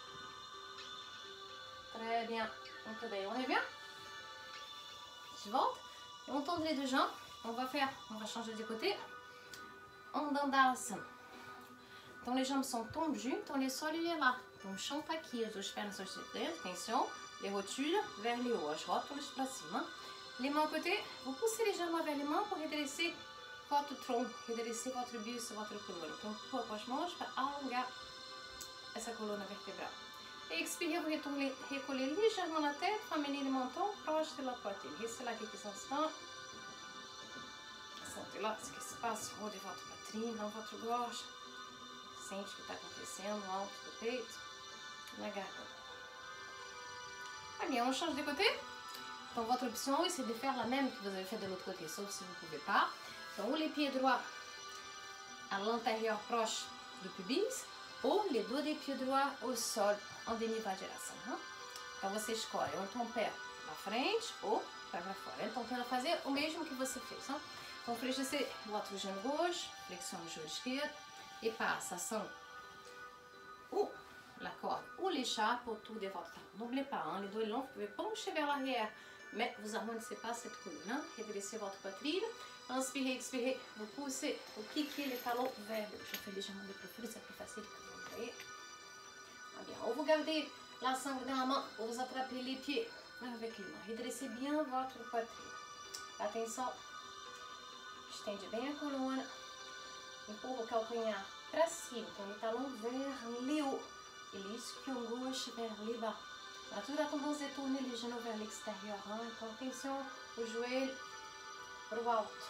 Très bien. Muito bem. On revient? Je volta. Et on tend les deux jambes. On va faire, on va changer de côté. En Dandasana. Então, les jambes sont tendues. Então, les sols, il est là. Então, o chão está aqui. As duas pernas estão dentro. Atenção. Les rotules vers les hauts. As rótulas para cima. Les mains à côté. Vous poussez légèrement vers les mains pour redresser votre tronc. Redresser votre buste, votre colonne. Então, pouco com as mãos para alongar essa coluna vertebral. Expirez, vous retournez, recollez légèrement la tête. Ramenez le menton proche de la poitrine. Restez là quelques instants. Sentez là ce qui se passe au haut de votre poitrine, dans votre gorge. Sente o que está acontecendo no alto do peito, na garganta. Allez, on change de côté. Donc votre option, c'est de faire la même que vous avez fait de l'autre côté, sauf si vous ne pouvez pas. Donc ou les pieds droits à l'intérieur proche du pubis, ou les dos des pieds droits au sol en demi-vajrasana. Então você escolhe ou então pé na frente ou pé para fora. Então tenta fazer o mesmo que você fez. Hein? Então fléchissez votre genou gauche, flexione le genou esquerdo et passe ação ou la corde ou l'écharpe autour de votre talon. N'oubliez pas, hein, les doigts longs, vous pouvez pencher vers l'arrière, mais vous n'arrondissez pas cette colonne. Hein? Redressez votre poitrine. Inspirez, expirez, vous poussez, vous cliquez les talons vers le haut. Je fais légèrement de profil, c'est plus facile que vous voyez. Ah bien, ou vous gardez la sangle dans la main, ou vous attrapez les pieds avec les mains. Redressez bien votre poitrine. Atenção, estende bem a coluna, empurra o calcanhar para cima, então les talons vers le haut et l'ischio gauche vers le bas. On a toujours la tendance de tourner les genoux vers l'extérieur. Hein? Então atenção, o joelho para o alto.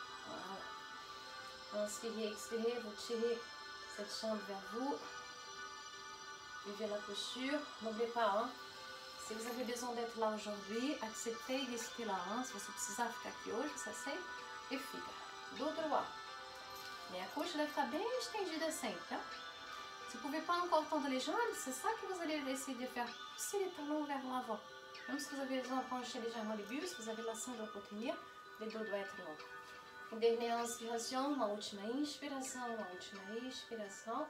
Voilà. Inspirez, expirez, vous tirez cette jambe vers vous. Vivez la posture. N'oubliez pas, hein? Si vous avez besoin d'être là aujourd'hui, acceptez de rester lá. Hein? Se você precisar ficar aqui hoje, você aceita e fica. Do outro lado. Minha coxa deve estar bem estendida sempre. Hein? Si vous ne pouvez pas encore tendre les jambes, c'est ça que vous allez essayer de faire. Pousser les talons vers l'avant. Même si vous avez besoin de pencher légèrement les bustes, vous avez la sangle pour tenir. Les dos doivent être longs. Une dernière inspiration, uma última inspiração, uma última expiração.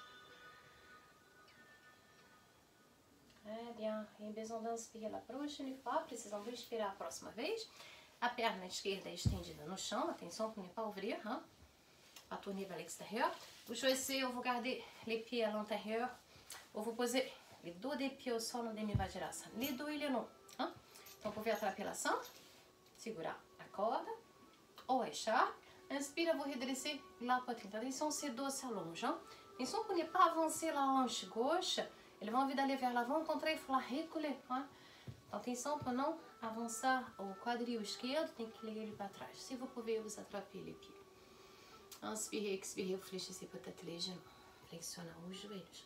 Très bien. Et besoin d'inspirer la prochaine fois. Precisam de inspirar a próxima vez. A perna esquerda é estendida no chão. Atenção pour ne pas ouvrir. Hein? À tourner vers l'extérieur. Vous choisissez, ou vous gardez les pieds à l'intérieur. Ou vous posez les dos des pieds au sol en demi-vajrasana. Les dos et les longs. Hein? Então, vous pouvez attraper la sangle. Segurar a corda ou a écharpe. Inspire, vous redressez la poitrine. Atenção, ces dos s'allongent. Hein? Atenção pour ne pas avancer la hanche gauche. Ele vai envie d'aller vers l'avant, au contraire, il faut la reculer. Hein? Então, atenção pour não avançar o quadril esquerdo, tem que ligar ele para trás. Si vous pouvez, vous attraper les pieds. Inspirez, expirez, vous fléchissez peut-être les genoux. Flexionnez os joelhos.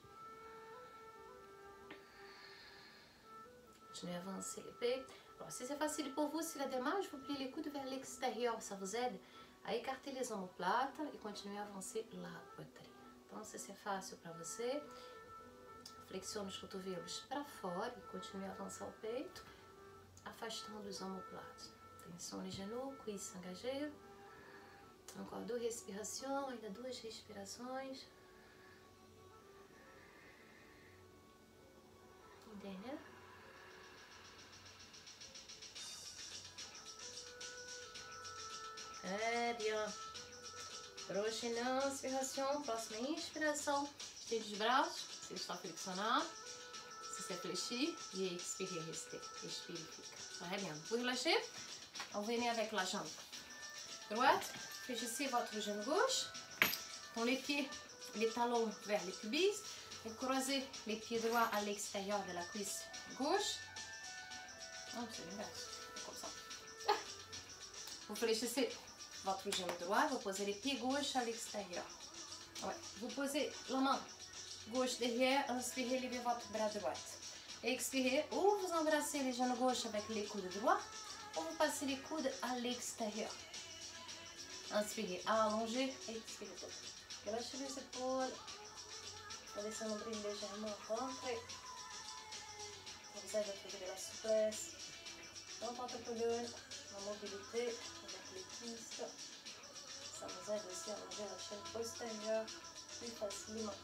Continuez à avancer les pieds. Alors, si c'est facile pour vous, si la démarche, vous pliez les coudes vers l'extérieur. Ça vous aide à écarter les omoplates et continuer à avancer la poitrine. Então, se c'est fácil para você, flexione os cotovelos para fora e continue a avançar o peito, afastando os omoplates. Atenção les genoux, cuisse engagée. Encore deux respirações, ainda duas respirações. Entendeu? Très bien. Prochaine inspiration, próxima inspiração. Tire os braços, se está flexionado. Se c'est fléchi, et expirez, restez. Expire, fica. Très bien. Vous relâchez. On venez avec la jambe droite. Fléchissez votre genou gauche. Dans les pieds, les talons vers les pubis. Et croisez les pieds droits à l'extérieur de la cuisse gauche. Oh, c'est l'inverse. Comme ça. Vous fléchissez votre genou droit. Vous posez les pieds gauche à l'extérieur. Ouais. Vous posez la main gauche derrière. Inspirez, levez votre bras droit. Expirez. Ou vous embrassez les genoux gauche avec les coudes droits. Ou vous passez les coudes à l'extérieur. Inspirez, allongez, expirez. Relâchez les épaules. Laissez le nombril légèrement rentré. Ça vous aide à trouver de la souplesse. Dans votre colonne, la mobilité avec les cuisses. Ça vous aide aussi à allonger la chaîne postérieure plus facilement.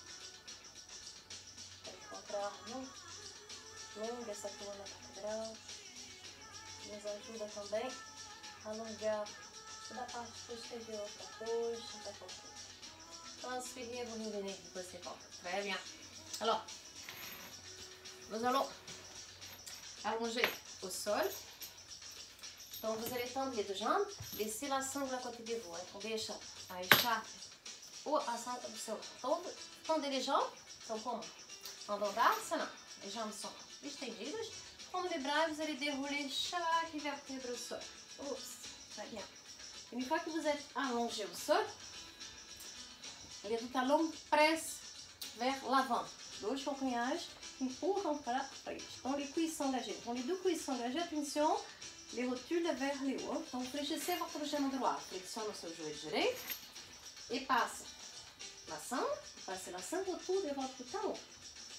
Au contraire, non. Longue essa coluna vertebral. Nos ajuda também a alongar toda a parte posterior da coxa, da coluna. Inspirez, vous revenez, vous posez fort. Très bien. Alors, nous allons allonger au sol. Donc, vous allez tendre les deux jambes, laissez la sangle à côté de vous. Então, deixa a écharpe ou a sangle do seu lado. Tendez les jambes, são como? En dandasana, les jambes sont estendidas. Tendez les bras, vous allez dérouler chaque vertèbre au sol. Oups, très bien. Une fois que vous êtes allongé au sol, les deux talons pressent vers l'avant. Dois calcanhares empurram para frente. Então, les cuisses sont engagées. Então, les deux cuisses sont engagées. Attention, les rotules vers le haut. Então, fléchissez votre genou droit. Flexione o seu joelho direito. Et passe la sangle. Passez la sangle autour de votre talon.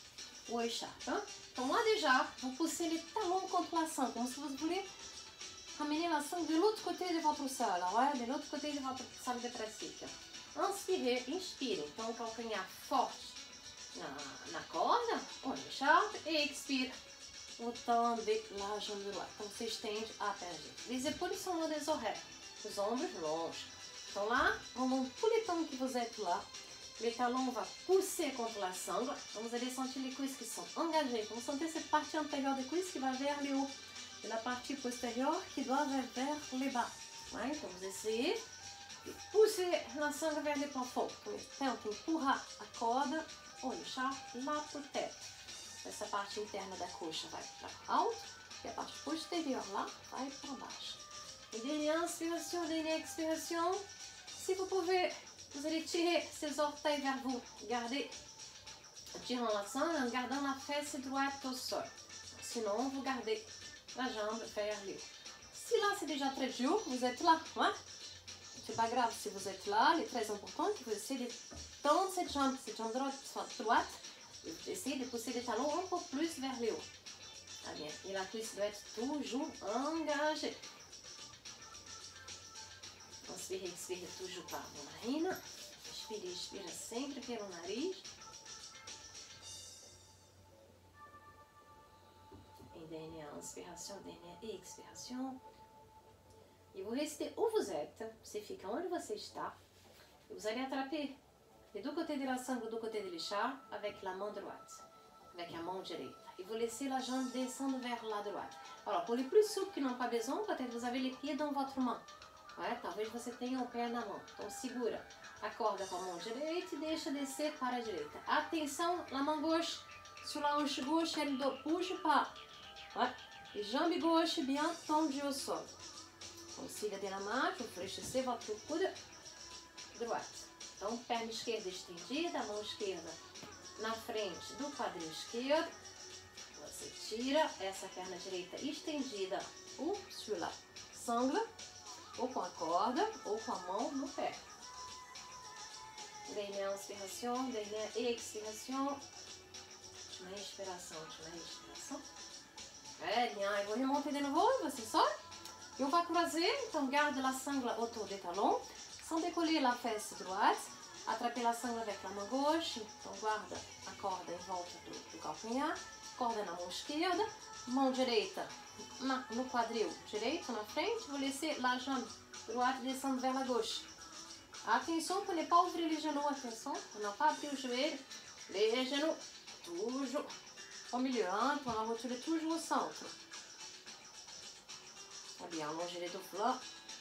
ou écharpe. Hein? Donc là déjà, vous poussez les talons contre la sangle, comme si vous voulez ramener la sangle de l'autre côté de votre sol, ouais? De l'autre côté de votre salle de pratique. Inspirez, inspirez, então o calcanhar forte na, na corda, ou na écharpe, e expire, botando la jambe droite. Então você estende a perna direita. Les épaules sont loin des oreilles, os ombros longe. Então lá, pendant tout le temps que vous êtes là, les talons vont pousser contre la sangle. Donc vous allez sentir les cuisses qui sont engagées. Vous sentez cette partie antérieure des cuisses qui va vers le haut. Et la partie postérieure qui doit vers le bas. Ouais, então vous essayez de pousser la sangle vers le plafond. Tenta empurrar a corda ou écharpe lá pro teto. Essa parte interna da coxa vai para alto e a parte posterior lá vai para baixo. Et dernière inspiration, dernière expiration. Si vous pouvez, vous allez tirer ces orteils vers vous. Gardez, en tirant la sangle, en gardant la fesse droite au sol. Sinon, vous gardez la jambe vers le haut. Si là c'est déjà très dur, vous êtes là, hein? C'est pas grave si vous êtes là. Il est très important que vous essayez de tendre cette jambe, cette jambe droite, droite et vous essayez de pousser les talons un peu plus vers le haut. Ah bien, et la cuisse doit être toujours engagée. Inspire, expire toujours par vos narines. Inspire, expire sempre pelo nariz. Et dernière inspiration, dernière expiration. E vous restez où vous êtes. Você fica onde você está. E vous allez attraper les deux côtés de la sangle, do côté de l'écharpe, avec la main droite, avec la main direita. Et vous laissez la jambe descendre vers la droite. Alors, pour les plus souples qui n'ont pas besoin, peut-être vous avez les pieds dans votre main. Ouais, talvez você tenha o pé na mão. Então, segura a corda com a mão direita e deixa descer para a direita. Atenção, la main gauche sur la hanche gauche, elle ne bouge pas. Ouais. Et jambe gauche bien tendue au sol. Donc, siga de la marche, vous fléchissez votre coude droite. Então, perna esquerda estendida, a mão esquerda na frente do quadril esquerdo. Você tira essa perna direita estendida ou sur la sangle, ou com a corda, ou com a mão no pé. Dernière inspiration, dernière expiration. Última inspiração, última expiração. Très bien. Et vous remontez de nouveau, você sobe. Et on va croiser, então garde la sangle autour des talons, sans décoller la fesse droite. Attrapez la sangle avec la main gauche, então guarda a corda em volta do, do calcanhar, corda na mão esquerda, mão direita na, no quadril direito, na frente, vous laissez la jambe droite descendre vers la gauche. Attention pour ne pas ouvrir les genoux, attention, pour ne pas abrir le joelho, les genoux toujours au milieu, hein, pour la rotule toujours au centre. Tá bien, allongez les deux là,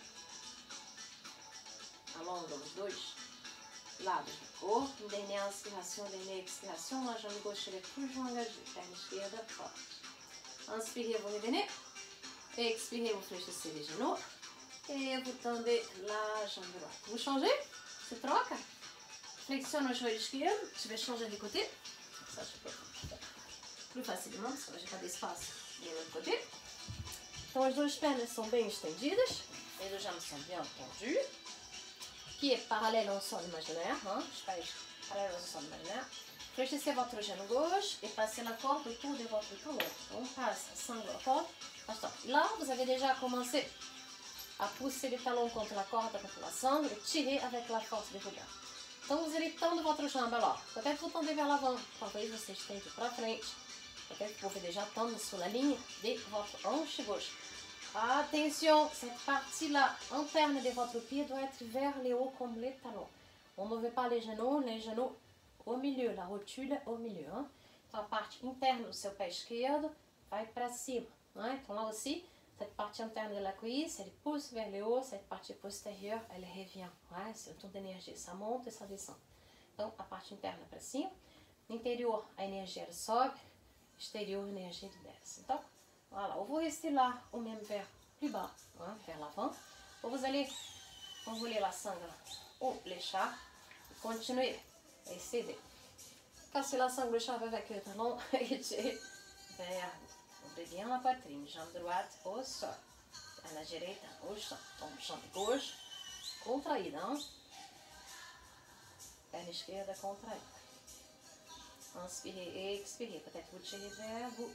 alonga os dois lados do corpo, dernière inspiration, dernière expiration, la jambe gauche elle est toujours engagée, perna esquerda forte. Inspirez, vous revenez, expirez, vous fléchissez les genoux, et vous tendez la jambe droite. Vous changez, se troca, flexione o joelho esquerdo, je vais changer de côté, ça je peux faire plus facilement, parce que j'ai pas d'espace de l'autre côté. Então as duas pernas são bem estendidas, les deux jambes sont bien tendues. Pied parallèle au sol imaginaire, hein, os pés parallèles au sol imaginaire. Fléchissez votre genou gauche et passez la corde autour de votre talon. On passe la sangle à corde. Là, vous avez déjà commencé à pousser les talons contre la corde, contre la sangle et tirer avec la force de vos bras. Então vous allez tendre votre jambe alors. Peut-être vous tendez vers l'avant, talvez você estende para frente. Peut-être vous pouvez déjà tendre sur la ligne de votre hanche gauche. Attention, cette partie-là interne de votre pied doit être vers le haut comme les talons. On ne veut pas les genoux, les genoux au milieu, la rotule au milieu. Hein? Então a parte interne do seu pé esquerdo vai para cima. Hein? Então là aussi, cette partie interne de la cuisse, elle pousse vers le haut, cette partie postérieure, elle revient. Hein? C'est un tour d'énergie, ça monte et ça descend. Então a parte interna para cima, interior a energia elle sobe, extérieur a energia elle desce. Então, voilà, ou vous restez là, ou même vers plus bas, hein, vers l'avant, ou vous allez enrouler la sangle ou l'écharpe, continuez et cédez. Cassez la sangle l'écharpe avec le talon et tirez vers, ouvrez bien la poitrine, jambe droite au sol, perna direita au chão, então jambe gauche contraída, hein? Perna esquerda contraída. Inspirez, expirez. Peut-être vous tirez vers vous.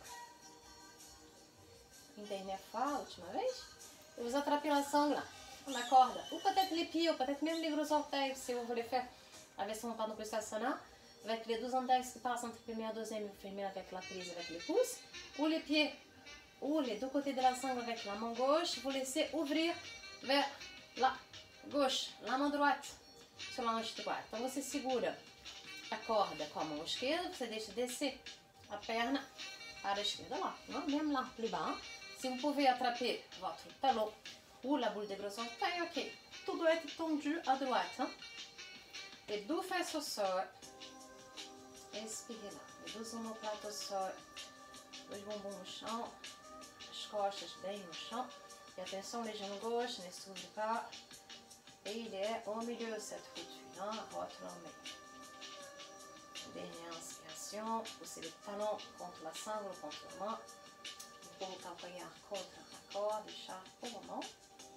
Une dernière fois, última vez. Et vous attrapez la sangle, la corde. Ou peut-être les pieds, ou peut-être même les gros orteils, si vous voulez faire a versão Padangusthasana, avec les deux index qui passent entre première et deuxième, vous fermez avec la prise avec les pouces. Ou les pieds, ou les deux côtés de la sangle avec la main gauche, vous laissez ouvrir vers la gauche, la main droite sur la hanche droite. Então você segura a corda com a mão esquerda, você deixa descer a perna para a esquerda là, non? Même là, plus bas. Hein? Si vous pouvez attraper votre talon ou la boule de gros orteils, ok. Tout doit être tendu à droite. Hein? Les deux fesses au sol. Expirez là. Les deux omoplates au sol. Os bumbum no chão. As costas bem no chão. E atenção, les genoux gauche, ne s'ouvre pas. Et il est au milieu cette rupture. Hein? Rotule en meio. Dernière inspiration. Poussez les talons contre la sangle, contre la main. Vous pouvez calcanhar contre a corde, charge pour le moment.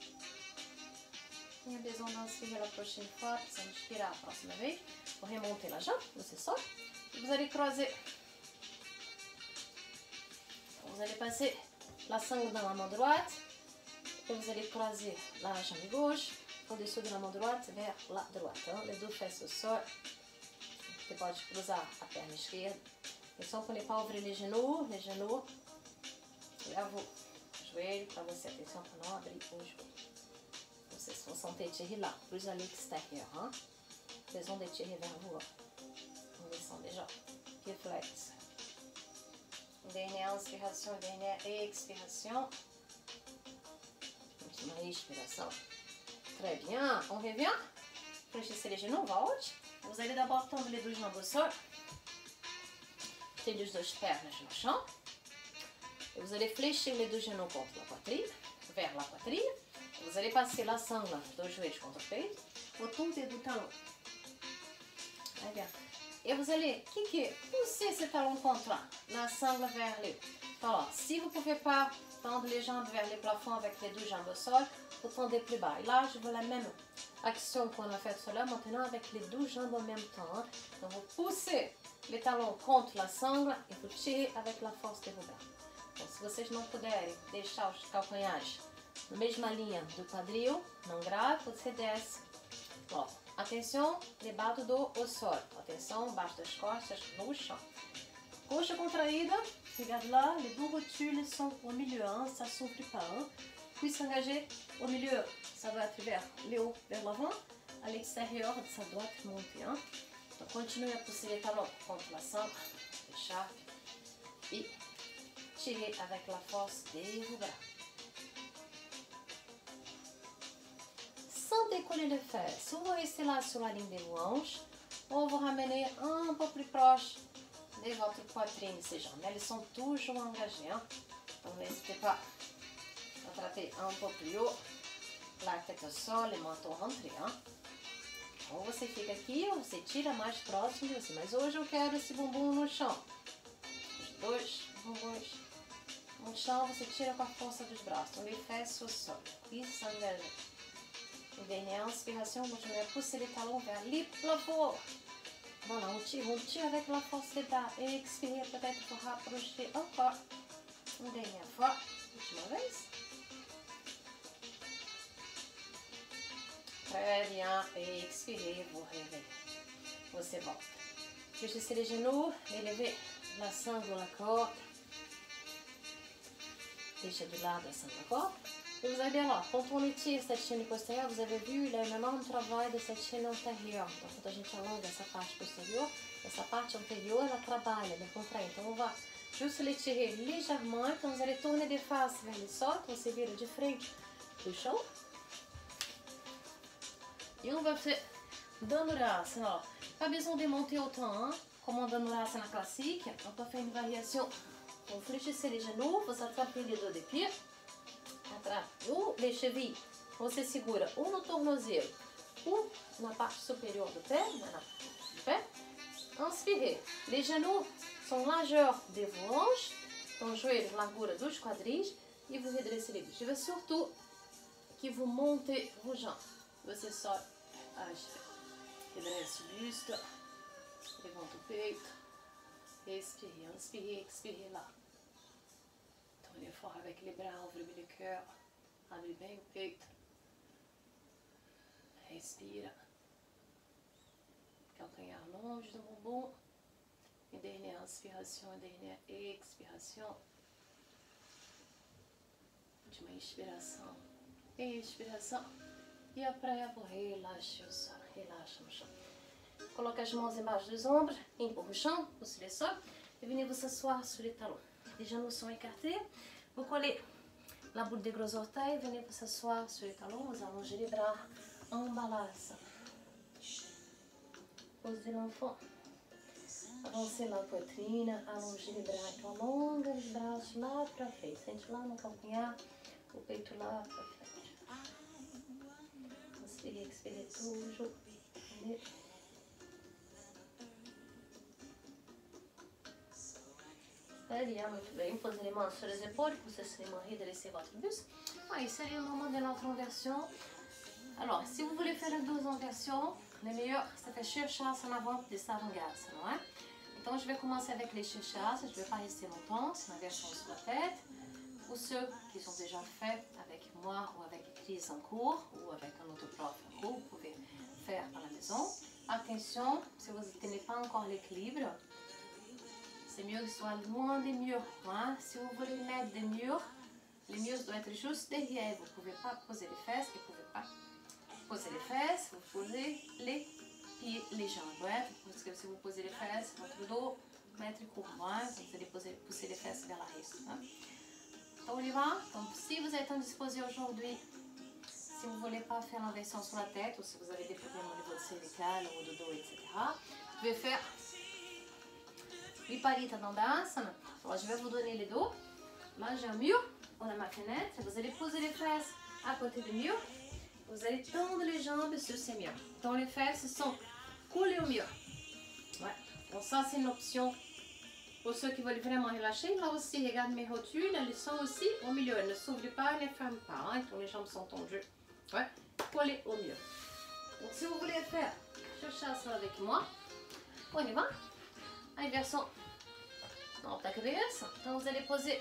Tenha besoin d'inspirer la prochaine fois, precisa inspirar a próxima vez. Vous remontez la jambe, você sobe. Vous allez croiser. Vous allez passer la sangle dans la main droite. Et vous allez croiser la jambe gauche au-dessus de la main droite vers la droite. Hein? Les deux fesses au sol. Você pode cruzar a perna esquerda. Atenção para ne pas ouvrir les genoux, les genoux. Leva o joelho para você, atenção para não abrir o joelho. Vocês vão sentir tirer là, plus à l'extérieur. Hein? Besoin de tirer vers vous. On descend déjà. Reflexe. Dernière inspiration, dernière expiration. Última expiration. Très bien. On revient. Fléchissez les genoux, volte. Vous allez d'abord tendre les deux jambes au sol. Tenez les deux pernas no chão. Et vous allez fléchir les deux genoux contre la poitrine, vers la poitrine. Et vous allez passer la sangle dos joelhos contre le peito, autour des deux talons. Très bien. Et vous allez kicker, pousser ces talons contre la sangle vers le. Alors, si vous ne pouvez pas tendre les jambes vers le plafond avec les deux jambes au sol, vous tendez plus bas. Et là, je veux la même action qu'on a fait cela maintenant avec les deux jambes en même temps. Hein. Donc, vous poussez les talons contre la sangle et vous tirez avec la force de vos bras. Então, se vocês não puderem deixar os calcanhares na mesma linha do quadril, não grave, você desce. Ó, atenção, debaixo do o sol. Atenção, embaixo das costas, no chão. Coxa contraída, regarde là, les deux rotules sont au milieu, hein, ça s'ouvre pas. Hein. Puis s'engager au milieu, ça va être vers le haut, vers l'avant. À l'extérieur, ça doit monter. Hein. Donc, continuez à pousser les talons contre la sangle, l'écharpe et tirez avec la force des vos bras. Sans décoller les fesses, vous restez là sur la ligne des hanches, ou vous ramenez un peu plus proche de votre poitrine et ses jambes. Elles sont toujours engagées. Hein? Donc n'hésitez pas à attraper un peu plus haut, la tête au sol, les menton rentrés. Hein? Ou você fica aqui, ou você tira mais próximo de você. Mas hoje eu quero esse bumbum no chão. Os dois bumbums no chão, você tira com a força dos braços. On les fesses au sol. Puis s'engager. Dernière inspiration, continuez à pousser les talons vers le plafond. Voilà, on tire, on tire avec la force des bras. Et expirez peut-être pour rapprocher encore. Une dernière fois. Última vez. Très bien. Et expirez, vous réveillez. Você volta. Fléchissez les genoux, élevez la sangle, la corde. Deixa de lado a sangle, d'accord? Et vous allez bien là, quand on étire cette chaîne postérieure, vous avez vu, il y a un énorme travail de cette chaîne antérieure. Então, quando a gente alonga essa parte posterior, essa parte anterior, ela trabalha, ela contrai. Então, on va juste l'étirer légèrement. Quand vous allez tourner de face vers le sol, você vira de frente pro chão. Et on va faire Dhanurasana. Pas besoin de monter autant, hein? Comme en Dhanurasana classique. On peut faire une variation. Vous fléchissez les genoux, vous attrapez les dos des pieds. Ou les chevilles, você segura ou no tornozelo ou na parte superior do pé, na do pé. Inspirez. Les genoux sont largeur de vos hanches, então joelhos, largura dos quadris, e vous redressez les biceps. Je veux surtout que vous montez vos jambes. Você sobe as pernas, redresse o busto, levanta o peito, Respirez, inspirez, expirez là. Tournez fort avec les bras, ouvrez le cœur. Abrez bem o peito. Respira. Calcanhar longe do bumbum. E dernière inspiration, e dernière expiration. Última inspiração. Expiração. E a praia, relaxe o sol, relaxa no chão. Coloque as mãos embaixo dos ombros, empurre o chão, poussez le sol. Et venez vous asseoir sur les talons. Les genoux sont écartés. Vous collez la boule des gros orteils. Venez vous asseoir sur les talons. Vous allongez les bras en balance. Posez l'enfant. Avancez la poitrine. Allongez les bras. Então, alonga os braços lá para frente. Sente lá no calcanhar. O peito lá para frente. Inspirez, expirez toujours. Très bien, muito bem. Posez les mains sur les épaules pour se serrer, redresser votre buste. Ah, ici, c'est le moment de notre inversion. Alors, si vous voulez faire les deux inversions, le meilleur, c'est faire Shirshasana avant de Sarvangasana, não é? Então, je vais commencer avec les Shirshasana. Je ne vais pas rester longtemps. C'est une inversion sur la tête. Pour ceux qui sont déjà faits avec moi ou avec Chris en cours ou avec un autre prof en cours, vous pouvez faire à la maison. Attention, si vous ne tenez pas encore l'équilibre, c'est mieux que ce soit loin des murs. Hein? Si vous voulez mettre des murs, les murs doivent être juste derrière. Vous ne pouvez pas poser les fesses, vous ne pouvez pas poser les fesses, vous posez les pieds, les jambes. Ouais? Parce que si vous posez les fesses, votre dos va être court. Hein? Vous allez poser, pousser les fesses vers l'arrière. Hein? Donc on y va. Donc si vous êtes indisposé aujourd'hui, si vous ne voulez pas faire l'inversion sur la tête, ou si vous avez des problèmes au niveau de cervical ou de dos, et cetera, vous pouvez faire Viparita Dandasana. Alors je vais vous donner les dos. Là j'ai un mur, on a ma fenêtre. Vous allez poser les fesses à côté du mur. Vous allez tendre les jambes sur ces murs. Donc les fesses sont collées au mur. Ouais. Donc ça c'est une option pour ceux qui veulent vraiment relâcher. Là aussi, regarde mes rotules, elles sont aussi au milieu. Elles ne s'ouvrent pas, elles ne ferment pas. Hein. Donc les jambes sont tendues. Ouais. Collées au mur. Donc si vous voulez faire Shirshasana avec moi, on y va. Inversion dans ta cabeça. Então vous allez poser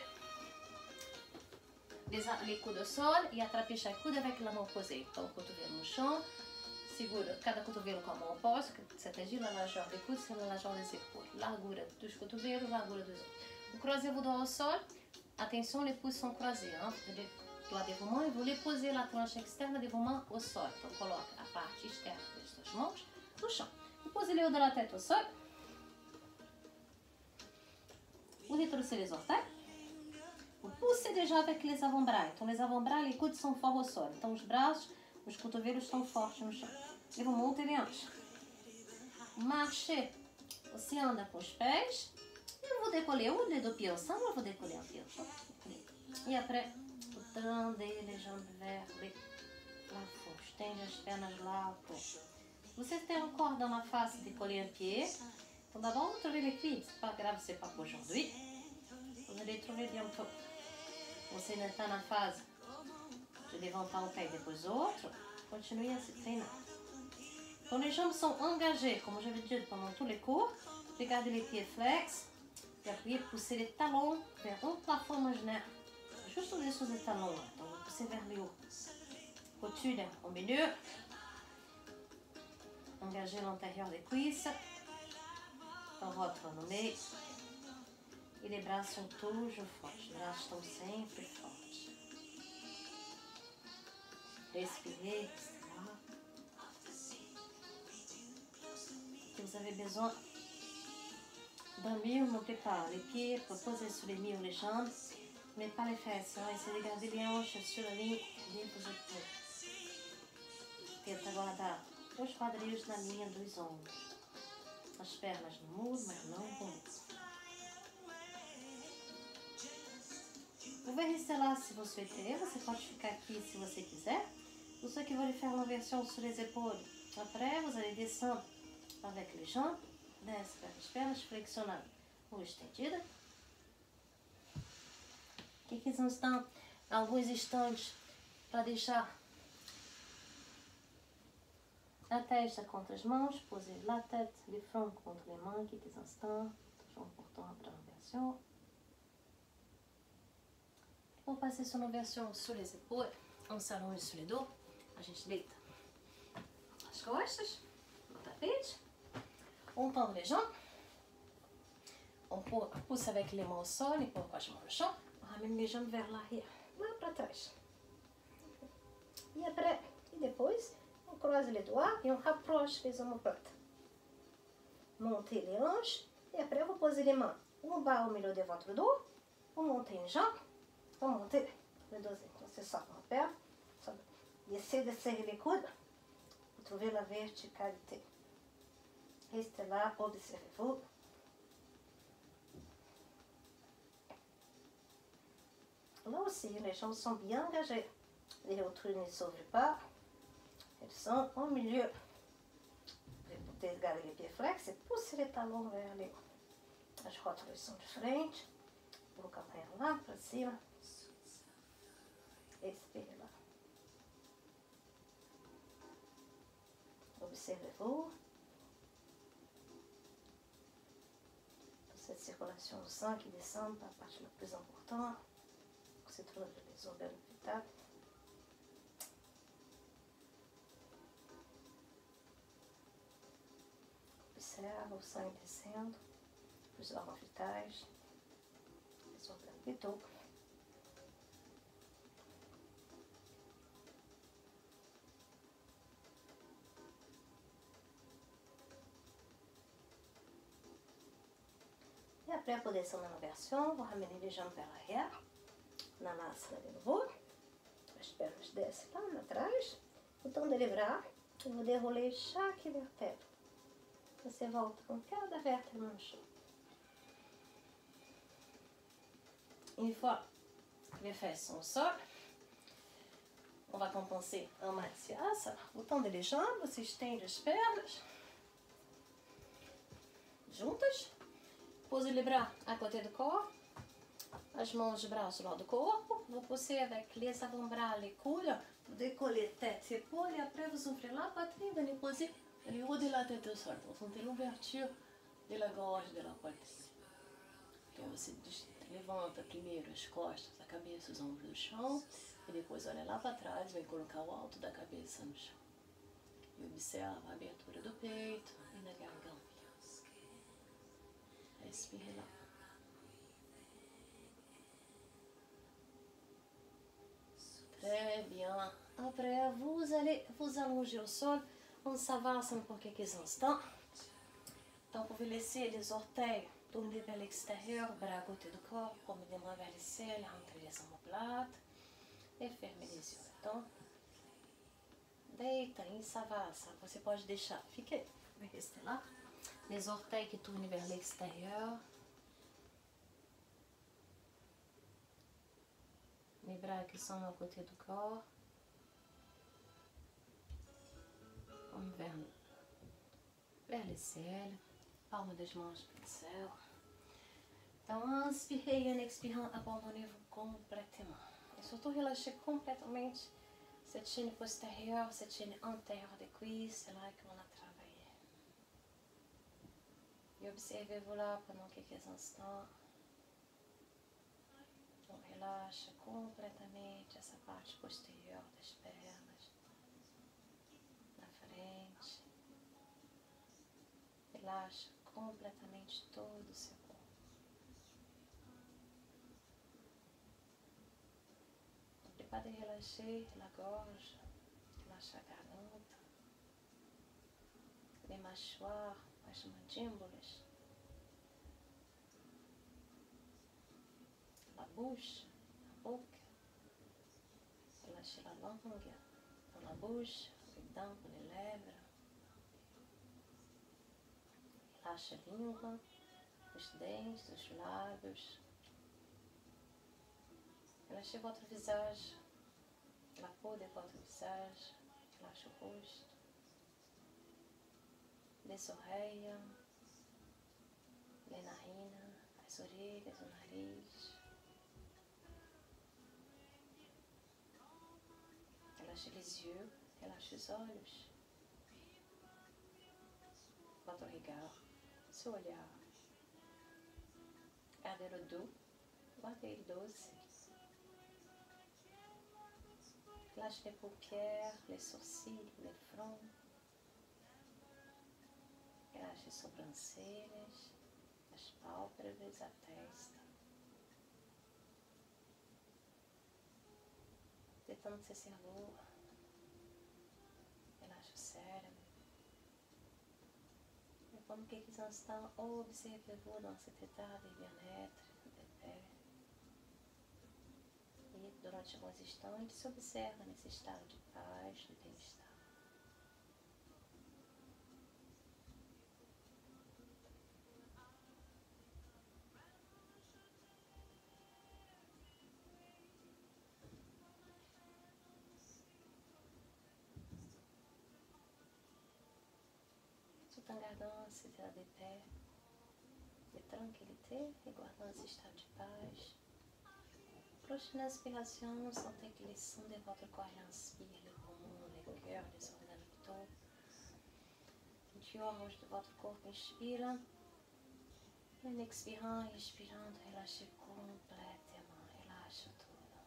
les, les coudes au sol e attraper chaque coude avec la main posée. Então, cotovelo no chão, segura cada cotovelo com a mão oposta, c'est-à-dire la largeur des coudes, c'est la largeur des épaules. Largura dos cotovelos, largura dos ombros. Vous croisez vos doigts au sol. Attention, les pouces sont croisés. Hein? Vous allez doigts de vos mains et vous voulez poser la tranche externe de vos mains au sol. Então, coloque a parte externa das suas mãos no chão. Vous posez les hauts de la tête au sol. Vous rétroussez les orteils. Vous poussez déjà avec les avant-bras. Então, les avant-bras, les coudes sont forts au sol. Então, os braços, os cotovelos estão fortes no chão. E vous montez les hanches. Marchez. Você anda com os pés. E vous décollez ou les deux pieds ensemble, ou vous décollez un pied ensemble. E après, vous tendez les jambes vers le plafond. Estende as pernas lá. Você tem um cordão na face, décollez un pied. Então, d'abord, vous trouvez l'équilibre. C'est pas grave, c'est pas pour aujourd'hui. Vous allez trouver bientôt. Você ainda está na fase de levantar um pé e depois o outro. Continuez à se treinar. Então, les jambes sont engagées, comme j'avais dit pendant tous les cours. Regardez les pieds flex. Et appuyez, poussez les talons vers un plafond imaginaire. Juste au-dessous des talons. Donc, vous poussez vers le haut. Rotule au milieu. Engagez l'intérieur des cuisses. Então, rotula no meio. E les bras sont toujours forts. Os braços estão sempre fortes. Respirez. Si vous avez besoin d'un mur, n'oubliez pas les pieds pour poser sur les murs, les jambes, mais pas les fesses. Hein? Essayez de garder les hanches sur la ligne de vos épaules. Tenta guardar os quadris na linha dos ombros. As pernas no muro, mas não com isso. Vous pouvez rester là si vous souhaitez. Você pode ficar aqui se você quiser. Pour ceux qui veulent faire l'inversion sur les épaules, après, vous allez descendre avec les jambes. Desce vers as pernas, flexionando ou estendida. Quelques instants, alguns instantes, para deixar a testa contre as mãos. Posez la tête, le front contre les mains, quelques instants. Chão portão para inversão. Vou passer son inversão sur les épaules. On s'allonge sur les dos. A gente deita as costas no tapete. On tend les jambes. On pousse avec les mains au sol et pour as mãos no chão. On ramène les jambes vers l'arrière, lá para trás. E après, e depois, on croise les doigts et on rapproche les omoplates. Montez les hanches et après vous posez les mains en bas au milieu de votre dos. Vous montez une jambe, vous montez le dos. Então você sobe uma perna, sobe. E essayez de serrer les coudes pour trouver la verticalité. Restez là, observez-vous. Là aussi, les jambes sont bien engagées. Les autres ne s'ouvrent pas. Elles sont au milieu. Vous pouvez garder les pieds flex et pousser les talons vers les hauts. As rótulas são de frente. Vou calcanhar lá para cima. Expire lá. Observez-vous. Cette circulation du sang qui descend par la partie la plus importante. Se trouve les organes vitaux. Observe o sangue descendo, os órgãos vitais, os organos vitaux. Et après, pour descendre en inversion, vous ramenez les jambes vers l'arrière. Na massa de novo, as pernas descem lá atrás, então de livrar, eu vou dérouler chaque vertèbre. Você volta com cada vértebra no chão. Une fois que les fesses sont au sol, on va compenser en Matsyasana. Vous tendez les jambes, você estende as pernas juntas, posez les bras à côté du corps. As mãos, braços ao lado do corpo. Vous poussez avec les avant-bras, les coudes. Vous décollez tête, épaules. Et après, vous ouvrez la poitrine. Venez poser le haut de la tête au sol. Vous sentez l'ouverture de la gorge, de la poitrine. Então, você levanta primeiro as costas, a cabeça, os ombros no chão. E depois olha lá para trás. Vai colocar o alto da cabeça no chão. E observa a abertura do peito e da garganta. Respire lá. Très bien. Après, vous allez vous allonger au sol. On savasana pour quelques instants. Então, vous pouvez laisser les orteils tourner vers l'extérieur, bras à côté du corps, comme les mains vers les selles, entre les omoplates. E ferme les yeux. Então, deita em savasana. Você pode deixar, fique, vai rester lá. Les orteils qui tournent vers l'extérieur. Les bras qui sont à côté du corps. On vers, vers les selles. Palme das mãos para o céu. Então, inspirez et en expirant, abandonnez-vous complètement. Et surtout, relâchez complètement cette chaîne postérieure, cette chaîne antérieure des cuisses. C'est là qu'on a travaillé. Et observez-vous là pendant quelques instants. Então, relaxa completamente essa parte posterior das pernas, na frente. Relaxa completamente todo o seu corpo. N'oubliez pas de relâcher la gorge, relaxa a garganta, les mâchoires, as mandíbulas. La bouche, la boca, relâchez la langue dans la bouche, les dents, les lèvres. Relaxa a língua, os dentes, os lábios. Relâchez votre visage, la peau de votre visage. Relaxa o rosto, les oreilles, les narines, as orelhas, o nariz. Relaxe les yeux, relaxe os olhos, votre regard, seu olhar. Gardez le dos. Guardez le dos. Relaxe les paupières, les sourcils, les fronts. Relaxe as sobrancelhas, as pálpebras, a testa. Détendre seu cerveau. Relaxe o cérebro. Et pendant quelques instants, observez-vous dans cet état de bien-être, de paix. E durante alguns instantes, se observa nesse estado de paz, de bem-estar. Tout en gardant cet état de paix, de tranquillité et gardant ce état de paz. Prochaine inspiration, sentez que les sons de votre corps inspire les poumons, les cœurs, les organes vitaux. Les órgãos de votre corps inspirent. En expirant et expirant, relâchez complètement, relâchez tudo.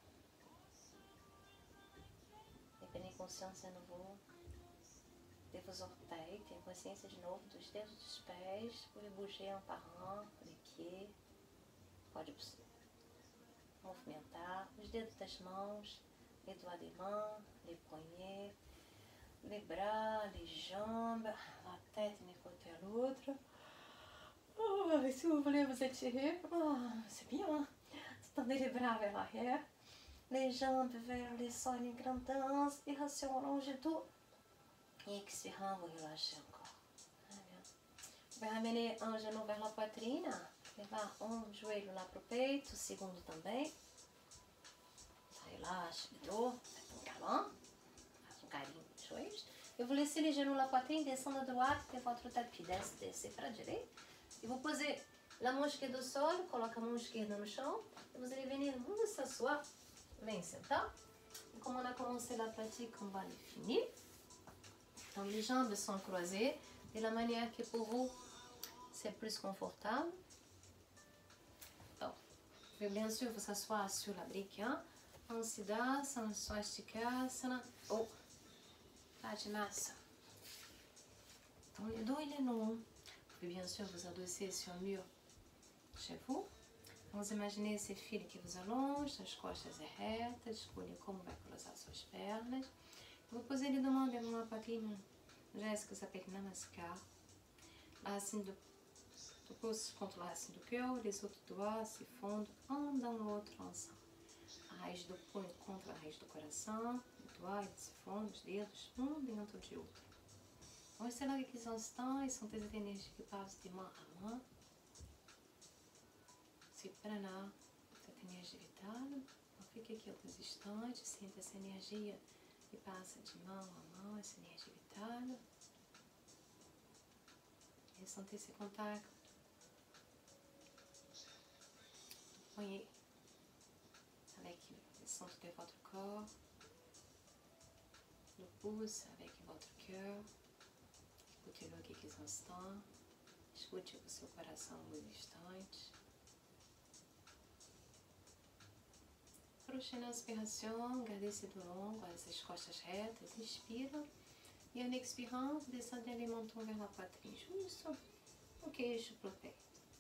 E prenez consciência de nouveau de vos orteils, tenha consciência de novo dos dedos dos pés, vous pouvez bouger un par un, les pieds, pode movimentar os dedos das mãos, les doigts des mains, les poignets, les bras, les jambes, la tête d'un côté à l'autre. Oh, si vous voulez vous étirer, oh, c'est bien. Tendez les bras vers l'arrière, les jambes vers les sols en grandeur, inspiration longe de tout. Et expirant, vous relâchez encore. Vous pouvez ramener un genou vers la poitrine, levar um joelho lá para o peito, o segundo também. Relaxe le dos, faites un câlin, faites un carinho nos joelhos. Et vous laissez les genoux la poitrine descendre à droite de votre tapis, desce, desce para a direita. E vous posez la mão esquerda au sol, coloque a mão esquerda no chão. E vous allez venir vous s'asseoir, vem sentar. Et comme on a commencé la pratique, on va le finir. Donc les jambes sont croisées de la manière que pour vous c'est plus confortable. Donc, vous pouvez bien sûr vous asseoir sur la brique, hein? En Siddhasana, Swastikasana. Oh, Padmasana. Donc le dos il est long. Vous pouvez bien sûr vous adosser sur le mur chez vous. Vamos imaginar esse fio que vos allonge, as costas retas, escolhem como vai cruzar suas pernas. Vous posez les deux mains devant la poitrine, geste que s'appelle Namaskar. La racine do, do pouce contre la racine do cœur, les autres doigts se fondent um dans l'autre ensemble. A raiz do punho contra a raiz do coração, os doigts se fondent, os dedos um dentro de outro. Restez là quelques instants et sentez cette énergie qui passe de main à main. Se prana, cette énergie vitale. Fique aqui alguns instantes, sinta essa energia que passa de mão a mão, essa energia vital. Ressentez esse contato. Poignée avec le centre de votre corps. Le pouce avec votre cœur. Écoutez-le quelques instants. Escute o seu coração alguns instantes. Prochaine inspiration, gardez ces dos longs, gardez ces costas retas, inspira. E en expirant, vous descendez les mentons vers la poitrine, juste o queixo para o peito.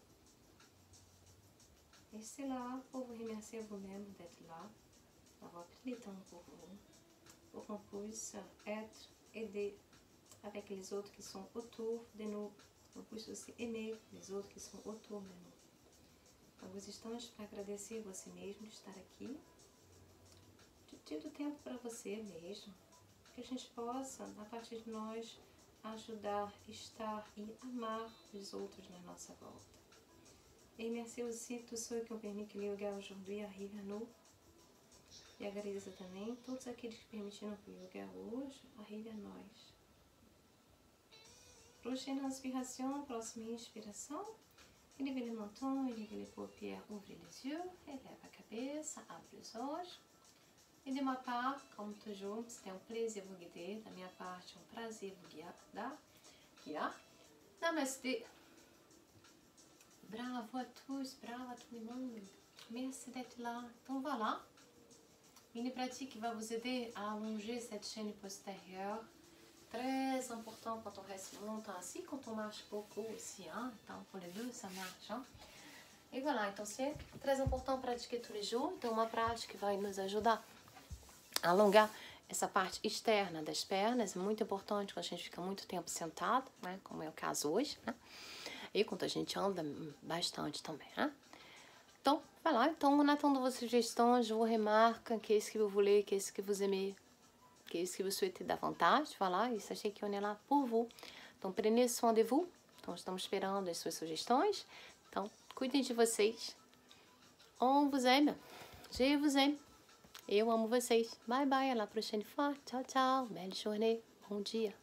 Restez là pour vous remercier vous-même d'être là, d'avoir pris le temps pour vous, pour qu'on puisse être aidé avec les autres qui sont autour de nous. On puisse aussi aimer les autres qui sont autour de nous. Alguns instantes para agradecer você mesmo de estar aqui, de ter o tempo para você mesmo, que a gente possa, a partir de nós, ajudar, estar e amar os outros na nossa volta. Et merci aussi tous ceux qui ont permis que le yoga aujourd'hui arrive à nous. E agradeço também todos aqueles que permitiram que o yoga hoje arrive a nós. Prochaine inspiration, próxima inspiração. Élevez les mentons, élevez les paupières, ouvrez les yeux, élève a cabeça, abre os olhos. E de ma part, comme toujours, c'était un plaisir vous guider. Da minha parte, um prazer vous guiar. Guiar. Namastê. Bravo à tous, bravo à tout le monde. Merci d'être là. Então, voilà. Une pratique qui va vous aider à allonger cette chaîne postérieure. Très important quand on reste longtemps assis, quand on marche beaucoup aussi. Hein? Então, pour les deux, ça marche. Hein? E voilà, então c'est très important pratiquer tous les jours. Então, uma prática que vai nos ajudar a alongar essa parte externa das pernas. É muito importante quando a gente fica muito tempo sentado, né? Como é o caso hoje, né? E quando a gente anda bastante também, né? Então, vai lá. Então, en attendant vos suggestions, je vous remarque qu'est-ce que vous voulez, qu'est-ce que vous aimez, qu'est-ce que vous souhaitez davantage. Voilà, e sachez qu'on est là pour vous. Então, prenez soin de vous. Então, estamos esperando as suas sugestões. Então, cuidem de vocês. On vous aime. Je vous aime. Eu amo vocês. Bye, bye. À la prochaine fois. Tchau, tchau. Belle journée. Bom dia.